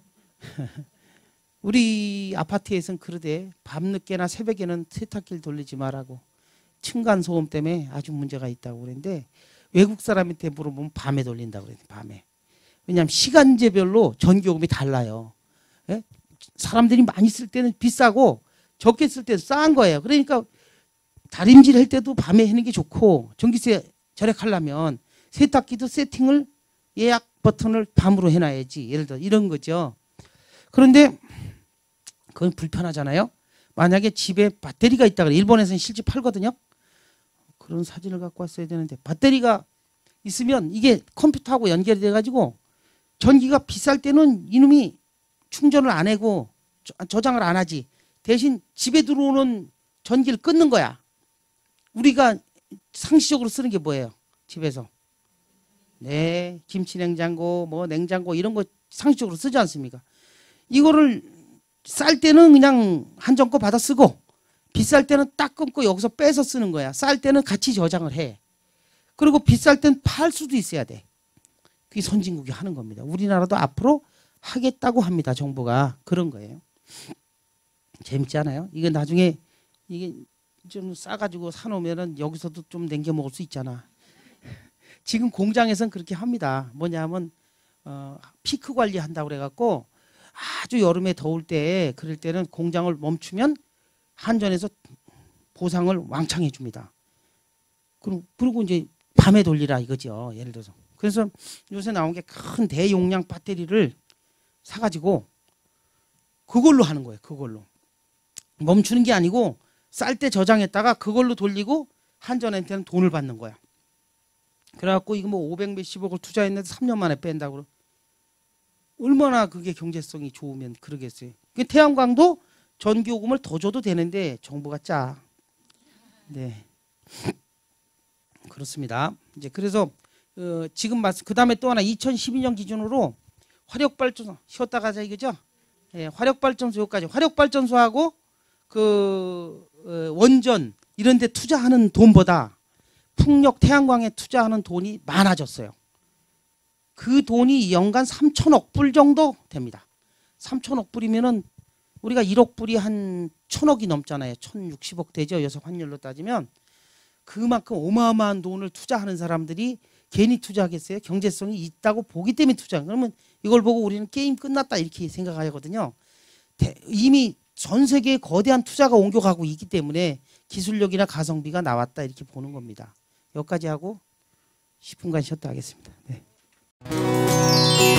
우리 아파트에서는 그러대. 밤늦게나 새벽에는 세탁기를 돌리지 말라고. 층간소음 때문에 아주 문제가 있다고 그랬는데 외국 사람한테 물어보면 밤에 돌린다고 그랬는데 밤에. 왜냐하면 시간제별로 전기요금이 달라요. 예? 사람들이 많이 쓸 때는 비싸고 적게 쓸 때는 싼 거예요. 그러니까 다림질 할 때도 밤에 하는 게 좋고 전기세 절약하려면 세탁기도 세팅을 예약 버튼을 밤으로 해놔야지. 예를 들어 이런 거죠. 그런데 그건 불편하잖아요. 만약에 집에 배터리가 있다 그래. 일본에서는 실제 팔거든요. 그런 사진을 갖고 왔어야 되는데 배터리가 있으면 이게 컴퓨터하고 연결이 돼가지고 전기가 비쌀 때는 이놈이 충전을 안 하고 저장을 안 하지. 대신 집에 들어오는 전기를 끊는 거야. 우리가 상시적으로 쓰는 게 뭐예요? 집에서. 네, 김치 냉장고, 뭐 냉장고 이런 거 상시적으로 쓰지 않습니까? 이거를 쌀 때는 그냥 한정 거 받아 쓰고 비쌀 때는 딱 끊고 여기서 빼서 쓰는 거야. 쌀 때는 같이 저장을 해. 그리고 비쌀 땐 팔 수도 있어야 돼. 그게 선진국이 하는 겁니다. 우리나라도 앞으로 하겠다고 합니다. 정부가. 그런 거예요. 재밌지 않아요? 이게 나중에 이게 좀 싸가지고 사놓으면은 여기서도 좀 남겨 먹을 수 있잖아. 지금 공장에서는 그렇게 합니다. 뭐냐면 피크 관리한다고 그래갖고 아주 여름에 더울 때 그럴 때는 공장을 멈추면 한전에서 보상을 왕창 해줍니다. 그리고 이제 밤에 돌리라 이거죠. 예를 들어서. 그래서 요새 나온 게 큰 대용량 배터리를 사가지고 그걸로 하는 거예요. 그걸로. 멈추는 게 아니고 쌀 때 저장했다가 그걸로 돌리고 한전한테는 돈을 받는 거야. 그래갖고 이거 뭐 500 몇십억을 투자했는데 3년 만에 뺀다고. 얼마나 그게 경제성이 좋으면 그러겠어요. 태양광도 전기요금을 더 줘도 되는데 정부가 짜. 네, 그렇습니다. 이제 그래서 지금 그 다음에 또 하나 2012년 기준으로 화력발전소 쉬었다 가자 이거죠. 예, 화력발전소 여기까지. 화력발전소하고 원전 이런 데 투자하는 돈보다 풍력 태양광에 투자하는 돈이 많아졌어요. 그 돈이 연간 3천억 불 정도 됩니다. 3천억 불이면은 우리가 1억 불이 한 1,000억이 넘잖아요. 1,060억 되죠. 요새 환율로 따지면. 그만큼 어마어마한 돈을 투자하는 사람들이 괜히 투자하겠어요? 경제성이 있다고 보기 때문에 투자. 그러면 이걸 보고 우리는 게임 끝났다 이렇게 생각하거든요. 이미 전 세계에 거대한 투자가 옮겨가고 있기 때문에 기술력이나 가성비가 나왔다 이렇게 보는 겁니다. 여기까지 하고 10분간 쉬었다 하겠습니다. 네.